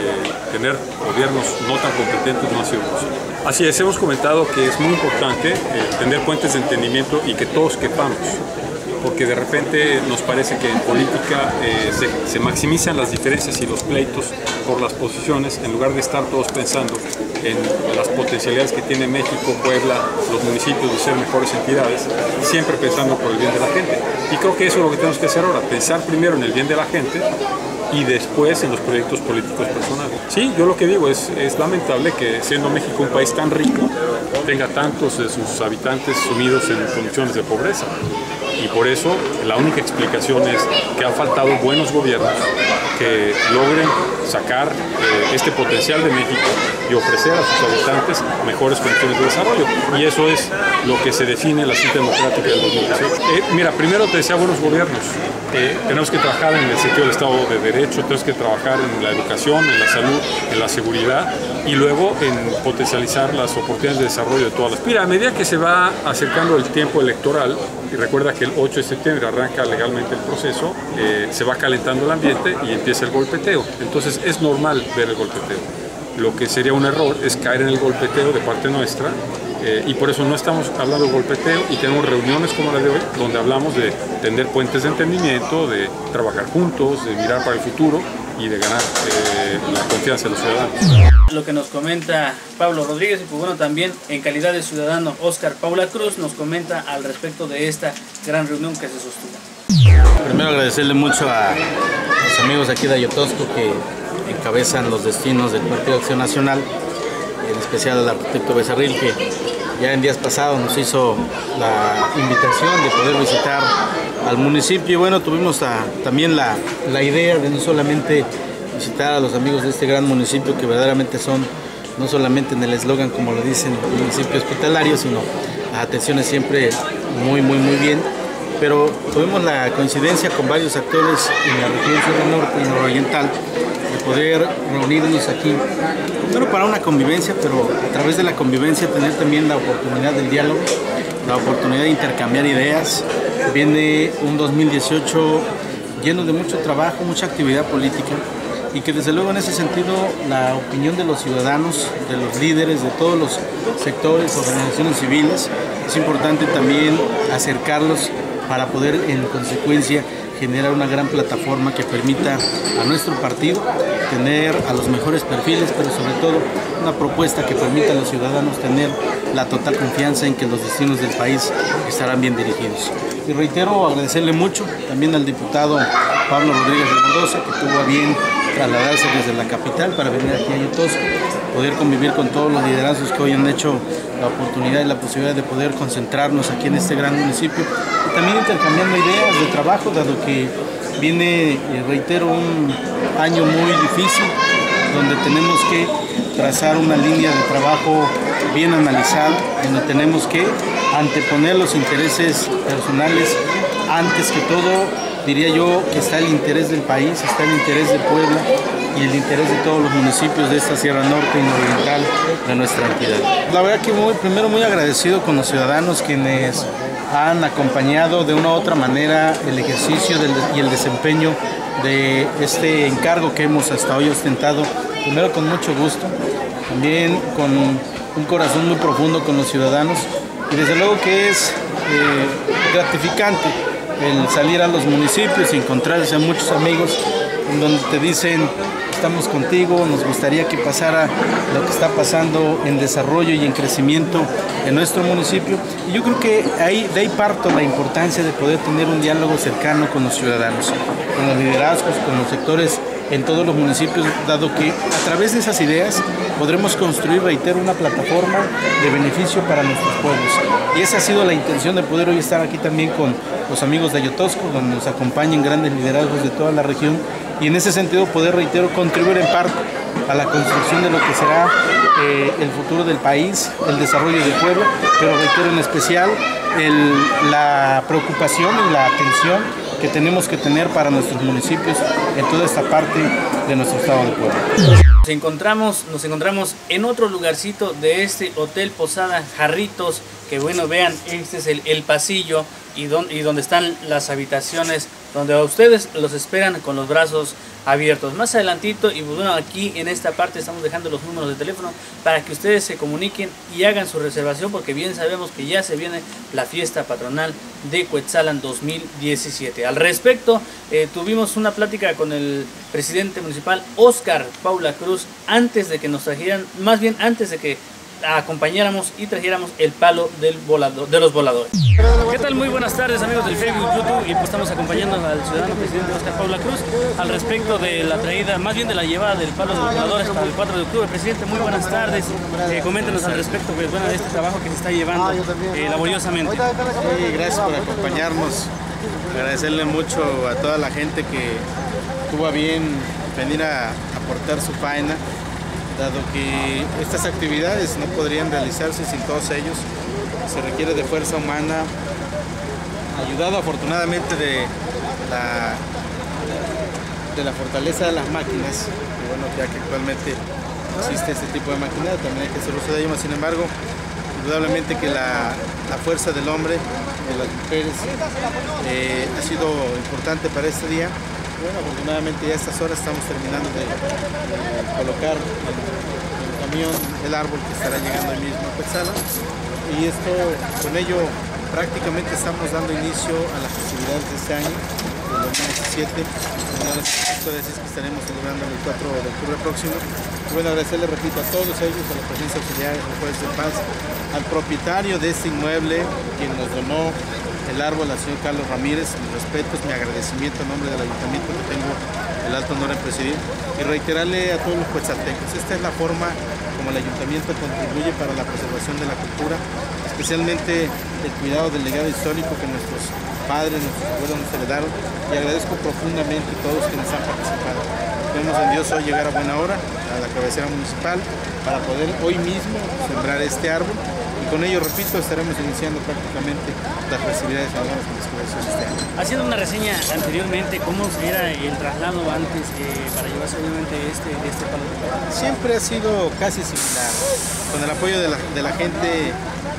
Speaker 14: tener gobiernos no tan competentes no ha sido posible. Así es, hemos comentado que es muy importante tener puentes de entendimiento y que todos quepamos, porque de repente nos parece que en política se maximizan las diferencias y los pleitos por las posiciones, en lugar de estar todos pensando en las potencialidades que tiene México, Puebla, los municipios de ser mejores entidades, siempre pensando por el bien de la gente. Y creo que eso es lo que tenemos que hacer ahora, pensar primero en el bien de la gente y después en los proyectos políticos personales. Sí, yo lo que digo es lamentable que, siendo México un país tan rico, tenga tantos de sus habitantes sumidos en condiciones de pobreza. Y por eso la única explicación es que han faltado buenos gobiernos que logren sacar este potencial de México y ofrecer a sus habitantes mejores condiciones de desarrollo. Y eso es lo que se define en la cita democrática del 2018. Mira, primero te decía buenos gobiernos. Tenemos que trabajar en el sentido del Estado de Derecho, tenemos que trabajar en la educación, en la salud, en la seguridad y luego en potencializar las oportunidades de desarrollo de todas las. Mira, a medida que se va acercando el tiempo electoral, y recuerda que el 8 de septiembre arranca legalmente el proceso, se va calentando el ambiente y empieza el golpeteo. Entonces es normal ver el golpeteo. Lo que sería un error es caer en el golpeteo de parte nuestra, y por eso no estamos hablando de golpeteo y tenemos reuniones como la de hoy, donde hablamos de tender puentes de entendimiento, de trabajar juntos, de mirar para el futuro y de ganar la confianza de los ciudadanos.
Speaker 1: Lo que nos comenta Pablo Rodríguez, y pues bueno, también en calidad de ciudadano Óscar Paula Cruz nos comenta al respecto de esta gran reunión que se sostuvo.
Speaker 15: Primero agradecerle mucho a los amigos de aquí de Ayotosco que encabezan los destinos del Partido Acción Nacional, en especial al arquitecto Becerril, que ya en días pasados nos hizo la invitación de poder visitar al municipio. Y bueno, tuvimos también la idea de no solamente visitar a los amigos de este gran municipio, que verdaderamente son, no solamente en el eslogan como lo dicen, municipio hospitalario, sino las atenciones siempre muy bien. Pero tuvimos la coincidencia con varios actores en la región Sierra Norte y Nororiental de poder reunirnos aquí, no para una convivencia, pero a través de la convivencia tener también la oportunidad del diálogo, la oportunidad de intercambiar ideas, viene un 2018 lleno de mucho trabajo, mucha actividad política, y que desde luego en ese sentido la opinión de los ciudadanos, de los líderes, de todos los sectores, organizaciones civiles, es importante también acercarlos para poder en consecuencia generar una gran plataforma que permita a nuestro partido tener a los mejores perfiles, pero sobre todo una propuesta que permita a los ciudadanos tener la total confianza en que los destinos del país estarán bien dirigidos. Y reitero agradecerle mucho también al diputado Pablo Rodríguez de Mendoza, que tuvo a bien trasladarse desde la capital para venir aquí a Ayotosco, poder convivir con todos los liderazgos que hoy han hecho la oportunidad y la posibilidad de poder concentrarnos aquí en este gran municipio, y también intercambiando ideas de trabajo, dado que viene, reitero, un año muy difícil, donde tenemos que trazar una línea de trabajo bien analizada, donde tenemos que anteponer los intereses personales antes que todo. Diría yo que está el interés del país, está el interés de Puebla y el interés de todos los municipios de esta Sierra Norte y Nororiental de nuestra entidad. La verdad que primero muy agradecido con los ciudadanos quienes han acompañado de una u otra manera el ejercicio y el desempeño de este encargo que hemos hasta hoy ostentado, primero con mucho gusto, también con un corazón muy profundo con los ciudadanos, y desde luego que es gratificante el salir a los municipios y encontrarse a muchos amigos en donde te dicen: estamos contigo, nos gustaría que pasara lo que está pasando en desarrollo y en crecimiento en nuestro municipio. Y yo creo que de ahí parto la importancia de poder tener un diálogo cercano con los ciudadanos, con los liderazgos, con los sectores en todos los municipios, dado que a través de esas ideas podremos construir, reitero, una plataforma de beneficio para nuestros pueblos. Y esa ha sido la intención de poder hoy estar aquí también con los amigos de Ayotosco, donde nos acompañan grandes liderazgos de toda la región, y en ese sentido poder, reitero, contribuir en parte a la construcción de lo que será el futuro del país, el desarrollo de Puebla, pero reitero en especial la preocupación y la atención que tenemos que tener para nuestros municipios en toda esta parte de nuestro estado de Puebla.
Speaker 1: Nos encontramos en otro lugarcito de este Hotel Posada Jarritos, que bueno, vean, este es el pasillo y donde están las habitaciones, donde a ustedes los esperan con los brazos abiertos. Más adelantito, y bueno, aquí en esta parte estamos dejando los números de teléfono para que ustedes se comuniquen y hagan su reservación, porque bien sabemos que ya se viene la fiesta patronal de Cuetzalan 2017. Al respecto, tuvimos una plática con el presidente municipal Óscar Paula Cruz antes de que nos trajeran, más bien antes de que acompañáramos y trajéramos el palo de los voladores. ¿Qué tal? Muy buenas tardes, amigos del Facebook, YouTube, y pues estamos acompañando al ciudadano presidente Óscar Paula Cruz al respecto de la traída, más bien de la llevada del palo de los voladores para el 4 de octubre. Presidente, muy buenas tardes. Coméntenos al respecto, pues, bueno, de este trabajo que se está llevando laboriosamente.
Speaker 15: Sí, gracias por acompañarnos. Agradecerle mucho a toda la gente que tuvo a bien venir a aportar su faena, dado que estas actividades no podrían realizarse sin todos ellos. Se requiere de fuerza humana, ayudado afortunadamente de la fortaleza de las máquinas, que bueno, ya que actualmente existe este tipo de maquinaria, también hay que hacer uso de ello. Sin embargo, indudablemente que la fuerza del hombre, de las mujeres, ha sido importante para este día. Bueno, afortunadamente ya a estas horas estamos terminando de colocar el camión, el árbol que estará llegando hoy mismo a Cuetzalan, y con ello prácticamente estamos dando inicio a las festividades de este año, del 2017, que estaremos celebrando el 4 de octubre próximo. Y bueno, agradecerle, repito, a todos ellos, a la presencia auxiliar, al juez de paz, al propietario de este inmueble, quien nos donó el árbol, al señor Carlos Ramírez. Mis respetos, mi agradecimiento en nombre del ayuntamiento que tengo el alto honor en presidir, y reiterarle a todos los cuetzaltecos, esta es la forma como el ayuntamiento contribuye para la preservación de la cultura, especialmente el cuidado del legado histórico que nuestros padres, nuestros abuelos nos heredaron, y agradezco profundamente a todos quienes han participado. Esperemos en Dios hoy llegar a buena hora a la cabecera municipal para poder hoy mismo sembrar este árbol, y con ello, repito, estaremos iniciando prácticamente las festividades de este año.
Speaker 1: Haciendo una reseña anteriormente, ¿cómo era el traslado antes para llevarse obviamente este palo?
Speaker 15: Siempre ha sido casi similar, con el apoyo de la gente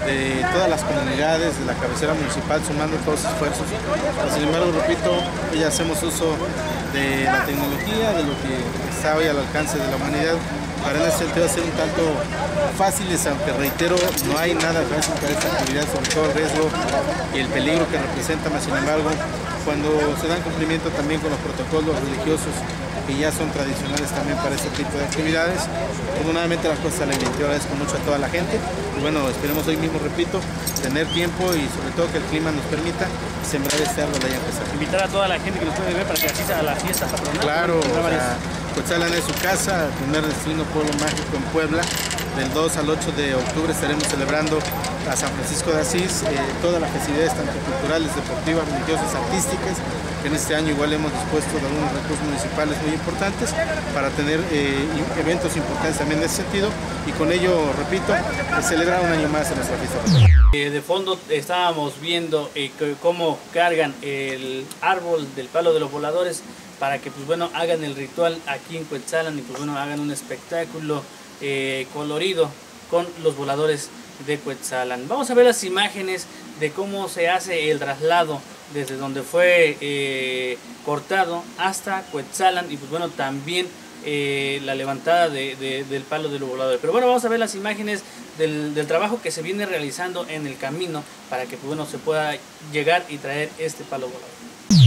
Speaker 16: de todas las comunidades, de la cabecera municipal, sumando todos los esfuerzos. Pero, sin embargo, repito, hoy hacemos uso de la tecnología, de lo que está hoy al alcance de la humanidad, para en ese sentido hacer un tanto fáciles, aunque reitero, no hay nada fácil para esta actividad, sobre todo el riesgo y el peligro que representa, mas sin embargo, cuando se dan cumplimiento también con los protocolos religiosos que ya son tradicionales también para este tipo de actividades. Afortunadamente las cosas salen bien. Yo agradezco mucho a toda la gente y bueno, esperemos hoy mismo, repito, tener tiempo y sobre todo que el clima nos permita sembrar este árbol allá en Cuetzalan.
Speaker 1: Invitar a toda la gente que nos puede ver para que asista a la fiesta patronal.
Speaker 16: Claro, Cuetzalan es su casa, el primer destino pueblo mágico en Puebla. Del 2 al 8 de octubre estaremos celebrando a San Francisco de Asís, todas las festividades tanto culturales, deportivas, religiosas, artísticas, que en este año igual hemos dispuesto de algunos recursos municipales muy importantes para tener eventos importantes también en ese sentido y con ello, repito, celebrar un año más en nuestra fiesta.
Speaker 1: De fondo estábamos viendo cómo cargan el árbol del palo de los voladores para que pues bueno hagan el ritual aquí en Cuetzalan y pues bueno hagan un espectáculo colorido con los voladores de Cuetzalan. Vamos a ver las imágenes de cómo se hace el traslado desde donde fue cortado hasta Cuetzalan y pues bueno también la levantada del palo de los voladores. Pero bueno, vamos a ver las imágenes del trabajo que se viene realizando en el camino para que pues bueno se pueda llegar y traer este palo volador.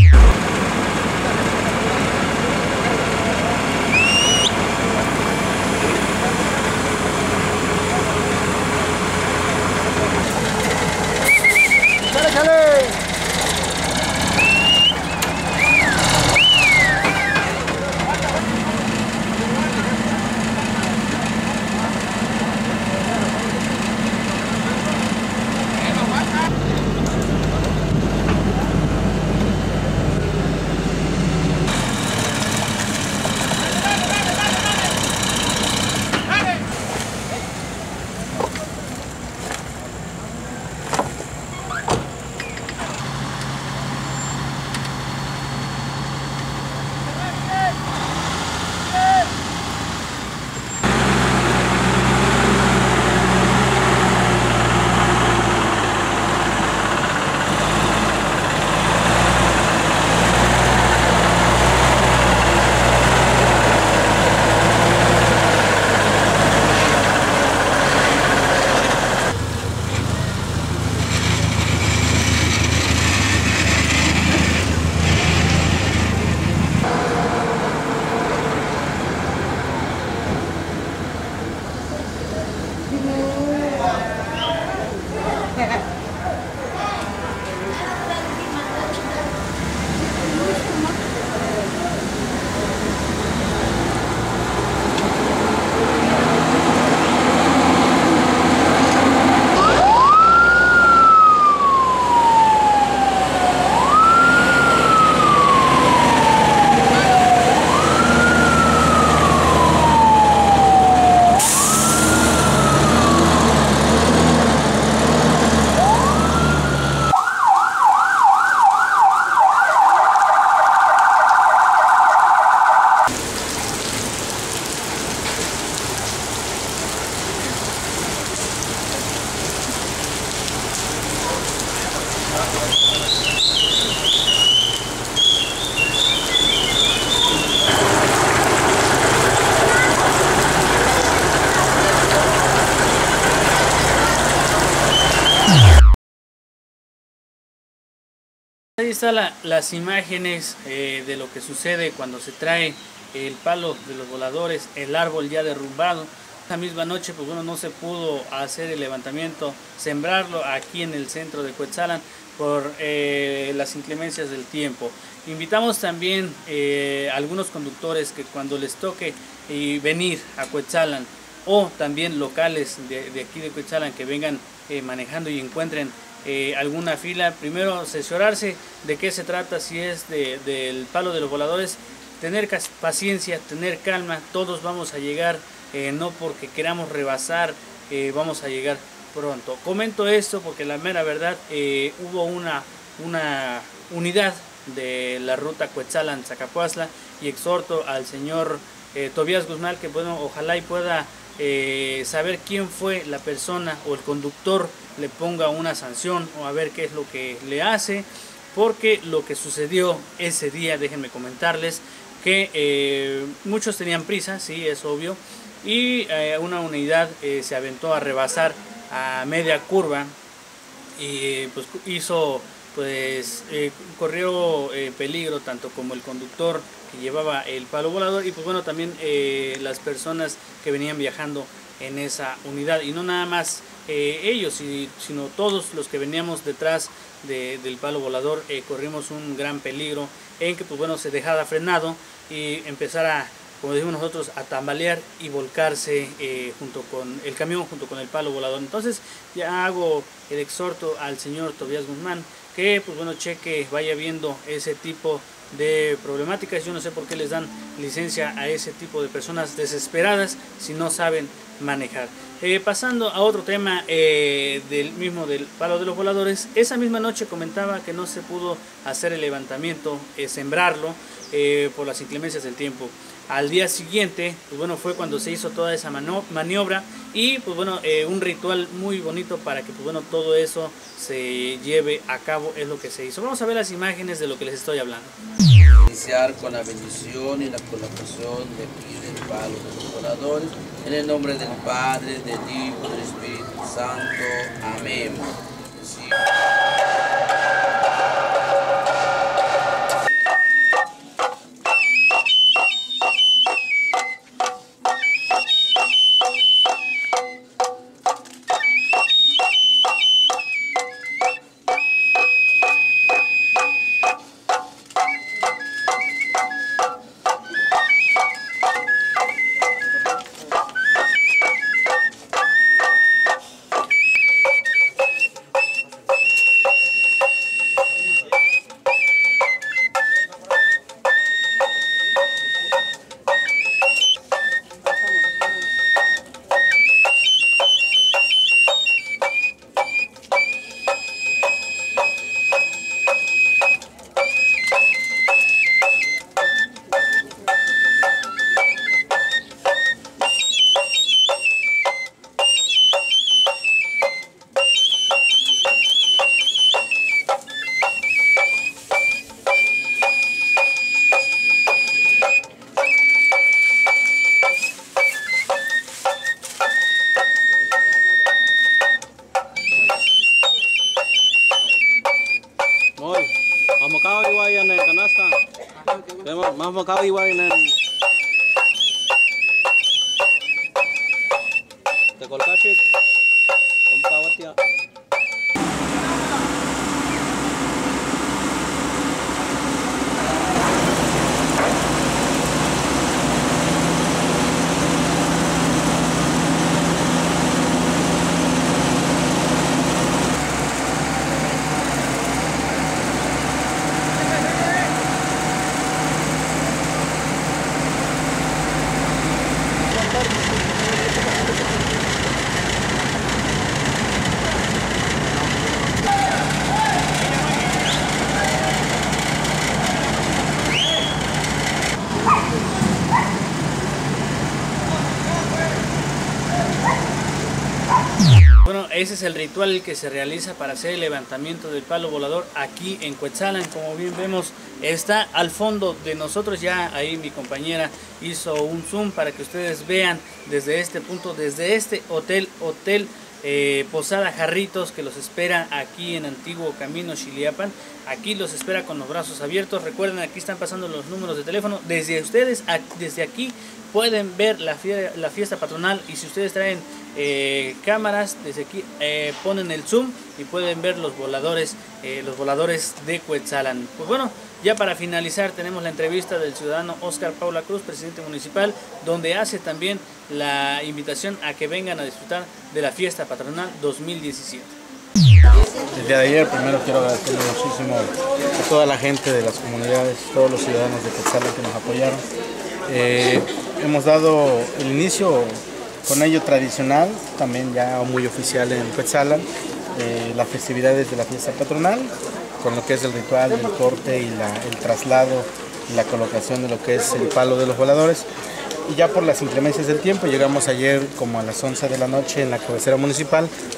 Speaker 1: Ahí están las imágenes de lo que sucede cuando se trae el palo de los voladores, el árbol ya derrumbado. Esa misma noche pues bueno, no se pudo hacer el levantamiento, sembrarlo aquí en el centro de Cuetzalan por las inclemencias del tiempo. Invitamos también a algunos conductores que cuando les toque venir a Cuetzalan o también locales de aquí de Cuetzalan que vengan manejando y encuentren alguna fila, primero asesorarse de qué se trata, si es del palo de los voladores, tener paciencia, tener calma, todos vamos a llegar, no porque queramos rebasar, vamos a llegar pronto. Comento esto porque la mera verdad hubo una unidad de la ruta Cuetzalan-Zacapuazla y exhorto al señor Tobías Guzmán que bueno, ojalá y pueda saber quién fue la persona o el conductor le ponga una sanción o a ver qué es lo que le hace, porque lo que sucedió ese día, déjenme comentarles que muchos tenían prisa, sí, es obvio, y una unidad se aventó a rebasar a media curva y pues corrió peligro tanto como el conductor que llevaba el palo volador y pues bueno, también las personas que venían viajando en esa unidad, y no nada más ellos, sino todos los que veníamos detrás del palo volador corrimos un gran peligro en que pues bueno, se dejara frenado y empezara, como decimos nosotros, a tambalear y volcarse junto con el camión, junto con el palo volador. Entonces ya hago el exhorto al señor Tobías Guzmán que pues bueno, cheque, vaya viendo ese tipo de problemáticas. Yo no sé por qué les dan licencia a ese tipo de personas desesperadas si no saben manejar. Pasando a otro tema del palo de los voladores, esa misma noche comentaba que no se pudo hacer el levantamiento, sembrarlo por las inclemencias del tiempo. Al día siguiente, pues bueno, fue cuando se hizo toda esa maniobra y pues bueno, un ritual muy bonito para que pues bueno, todo eso se lleve a cabo es lo que se hizo. Vamos a ver las imágenes de lo que les estoy hablando.
Speaker 17: Iniciar con la bendición y la colocación de aquí del palo de los voladores, en el nombre del Padre, del Hijo, del Espíritu Santo. Amén. Sí.
Speaker 18: Más bocado igual en el... Te colocaste con pawatia.
Speaker 1: Bueno, ese es el ritual que se realiza para hacer el levantamiento del palo volador aquí en Cuetzalan. Como bien vemos, está al fondo de nosotros. Ya ahí mi compañera hizo un zoom para que ustedes vean desde este punto, desde este hotel Posada Jarritos, que los espera aquí en Antiguo Camino Xiliapan. Aquí los espera con los brazos abiertos. Recuerden, aquí están pasando los números de teléfono. Desde aquí pueden ver la fiesta patronal, y si ustedes traen cámaras, desde aquí ponen el zoom y pueden ver los voladores de Cuetzalan. Pues bueno, ya para finalizar tenemos la entrevista del ciudadano Oscar Paula Cruz, presidente municipal, donde hace también la invitación a que vengan a disfrutar de la fiesta patronal 2017.
Speaker 16: El día de ayer primero quiero agradecer muchísimo a toda la gente de las comunidades, todos los ciudadanos de Cuetzalan que nos apoyaron. Hemos dado el inicio con ello tradicional, también ya muy oficial en Cuetzalan, las festividades de la fiesta patronal, con lo que es el ritual del corte y el traslado y la colocación de lo que es el palo de los voladores. Y ya por las inclemencias del tiempo llegamos ayer como a las 11 de la noche en la cabecera municipal,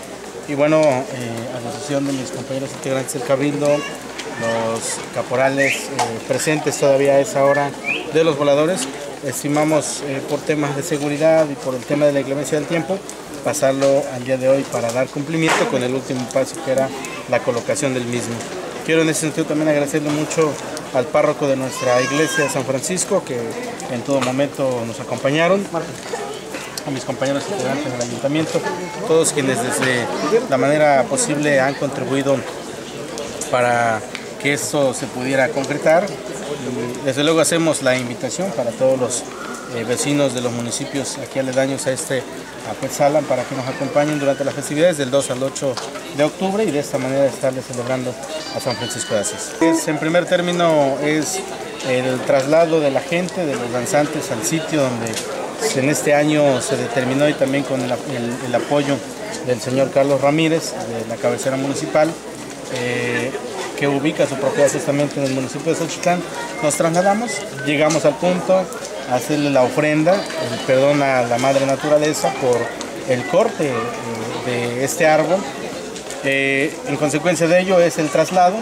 Speaker 16: Y bueno, a decisión de mis compañeros integrantes del Cabildo, los caporales presentes todavía a esa hora de los voladores, estimamos por temas de seguridad y por el tema de la inclemencia del tiempo, pasarlo al día de hoy para dar cumplimiento con el último paso que era la colocación del mismo. Quiero en ese sentido también agradecerle mucho al párroco de nuestra iglesia de San Francisco, que en todo momento nos acompañaron, a mis compañeros integrantes del ayuntamiento, todos quienes desde la manera posible han contribuido para que esto se pudiera concretar. Y desde luego hacemos la invitación para todos los vecinos de los municipios aquí aledaños a Cuetzalan para que nos acompañen durante las festividades del 2 al 8 de octubre y de esta manera estarles celebrando a San Francisco de Asís. En primer término es el traslado de la gente, de los danzantes al sitio donde en este año se determinó, y también con el apoyo del señor Carlos Ramírez de la cabecera municipal, que ubica su propiedad justamente en el municipio de Xochitlán. Nos trasladamos, llegamos al punto a hacerle la ofrenda, el perdón a la madre naturaleza por el corte de este árbol. En consecuencia de ello es el traslado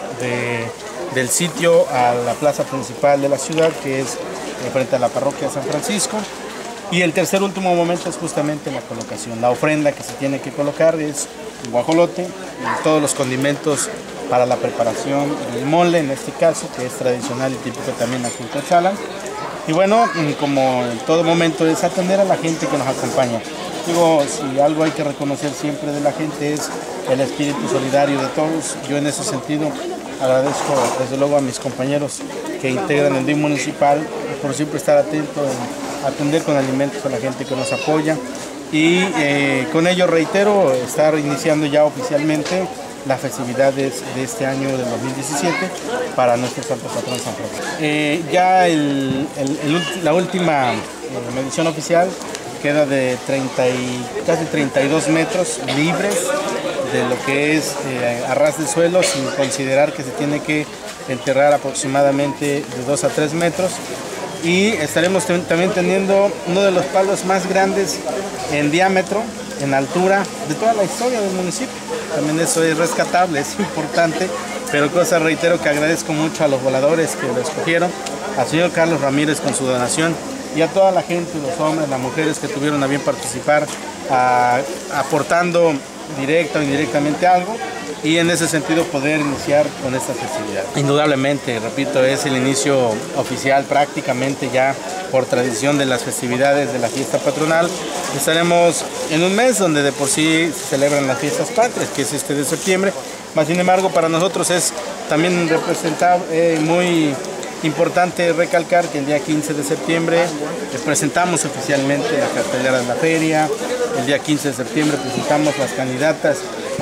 Speaker 16: del sitio a la plaza principal de la ciudad, que es frente a la parroquia de San Francisco. Y el tercer último momento es justamente la colocación. La ofrenda que se tiene que colocar es el guajolote y todos los condimentos para la preparación del mole, en este caso, que es tradicional y típico también aquí en Cuetzalan. Y bueno, como en todo momento, es atender a la gente que nos acompaña. Digo, si algo hay que reconocer siempre de la gente es el espíritu solidario de todos. Yo en ese sentido agradezco desde luego a mis compañeros que integran el DIF municipal por siempre estar atento en atender con alimentos a la gente que nos apoya. Y con ello reitero estar iniciando ya oficialmente las festividades de este año del 2017 para nuestro santo patrón San Francisco. Ya la última medición oficial queda de casi 32 metros libres de lo que es a ras de suelo, sin considerar que se tiene que enterrar aproximadamente de 2 a 3 metros. Y estaremos también teniendo uno de los palos más grandes en diámetro, en altura, de toda la historia del municipio. También eso es rescatable, es importante, pero reitero que agradezco mucho a los voladores que lo escogieron, al señor Carlos Ramírez con su donación y a toda la gente, los hombres, las mujeres que tuvieron a bien participar, aportando directa o indirectamente algo, y en ese sentido poder iniciar con esta festividad. Indudablemente, repito, es el inicio oficial prácticamente ya por tradición de las festividades de la fiesta patronal. Estaremos en un mes donde de por sí se celebran las fiestas patrias, que es este de septiembre, mas sin embargo para nosotros es también muy importante recalcar que el día 15 de septiembre presentamos oficialmente la cartelera de la feria. El día 15 de septiembre presentamos las candidatas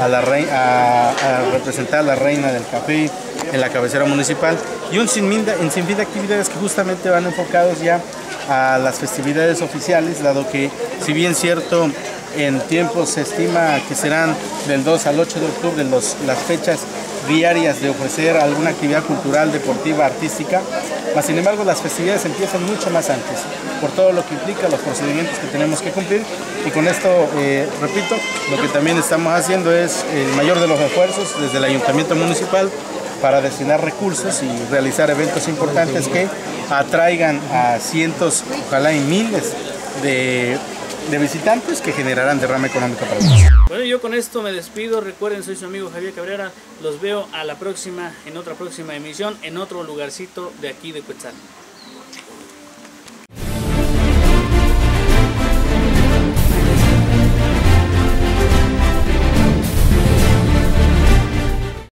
Speaker 16: a representar a la reina del café en la cabecera municipal, y un sinfín de actividades que justamente van enfocados ya a las festividades oficiales, dado que si bien cierto en tiempos se estima que serán del 2 al 8 de octubre las fechas diarias de ofrecer alguna actividad cultural, deportiva, artística, mas sin embargo las festividades empiezan mucho más antes, por todo lo que implica los procedimientos que tenemos que cumplir. Y con esto, repito, lo que también estamos haciendo es el mayor de los esfuerzos desde el ayuntamiento municipal para destinar recursos y realizar eventos importantes que atraigan a cientos, ojalá y miles de visitantes que generarán derrama económica para nosotros.
Speaker 1: Bueno, yo con esto me despido. Recuerden, soy su amigo Javier Cabrera. Los veo en otra próxima emisión, en otro lugarcito de aquí de Cuetzalan.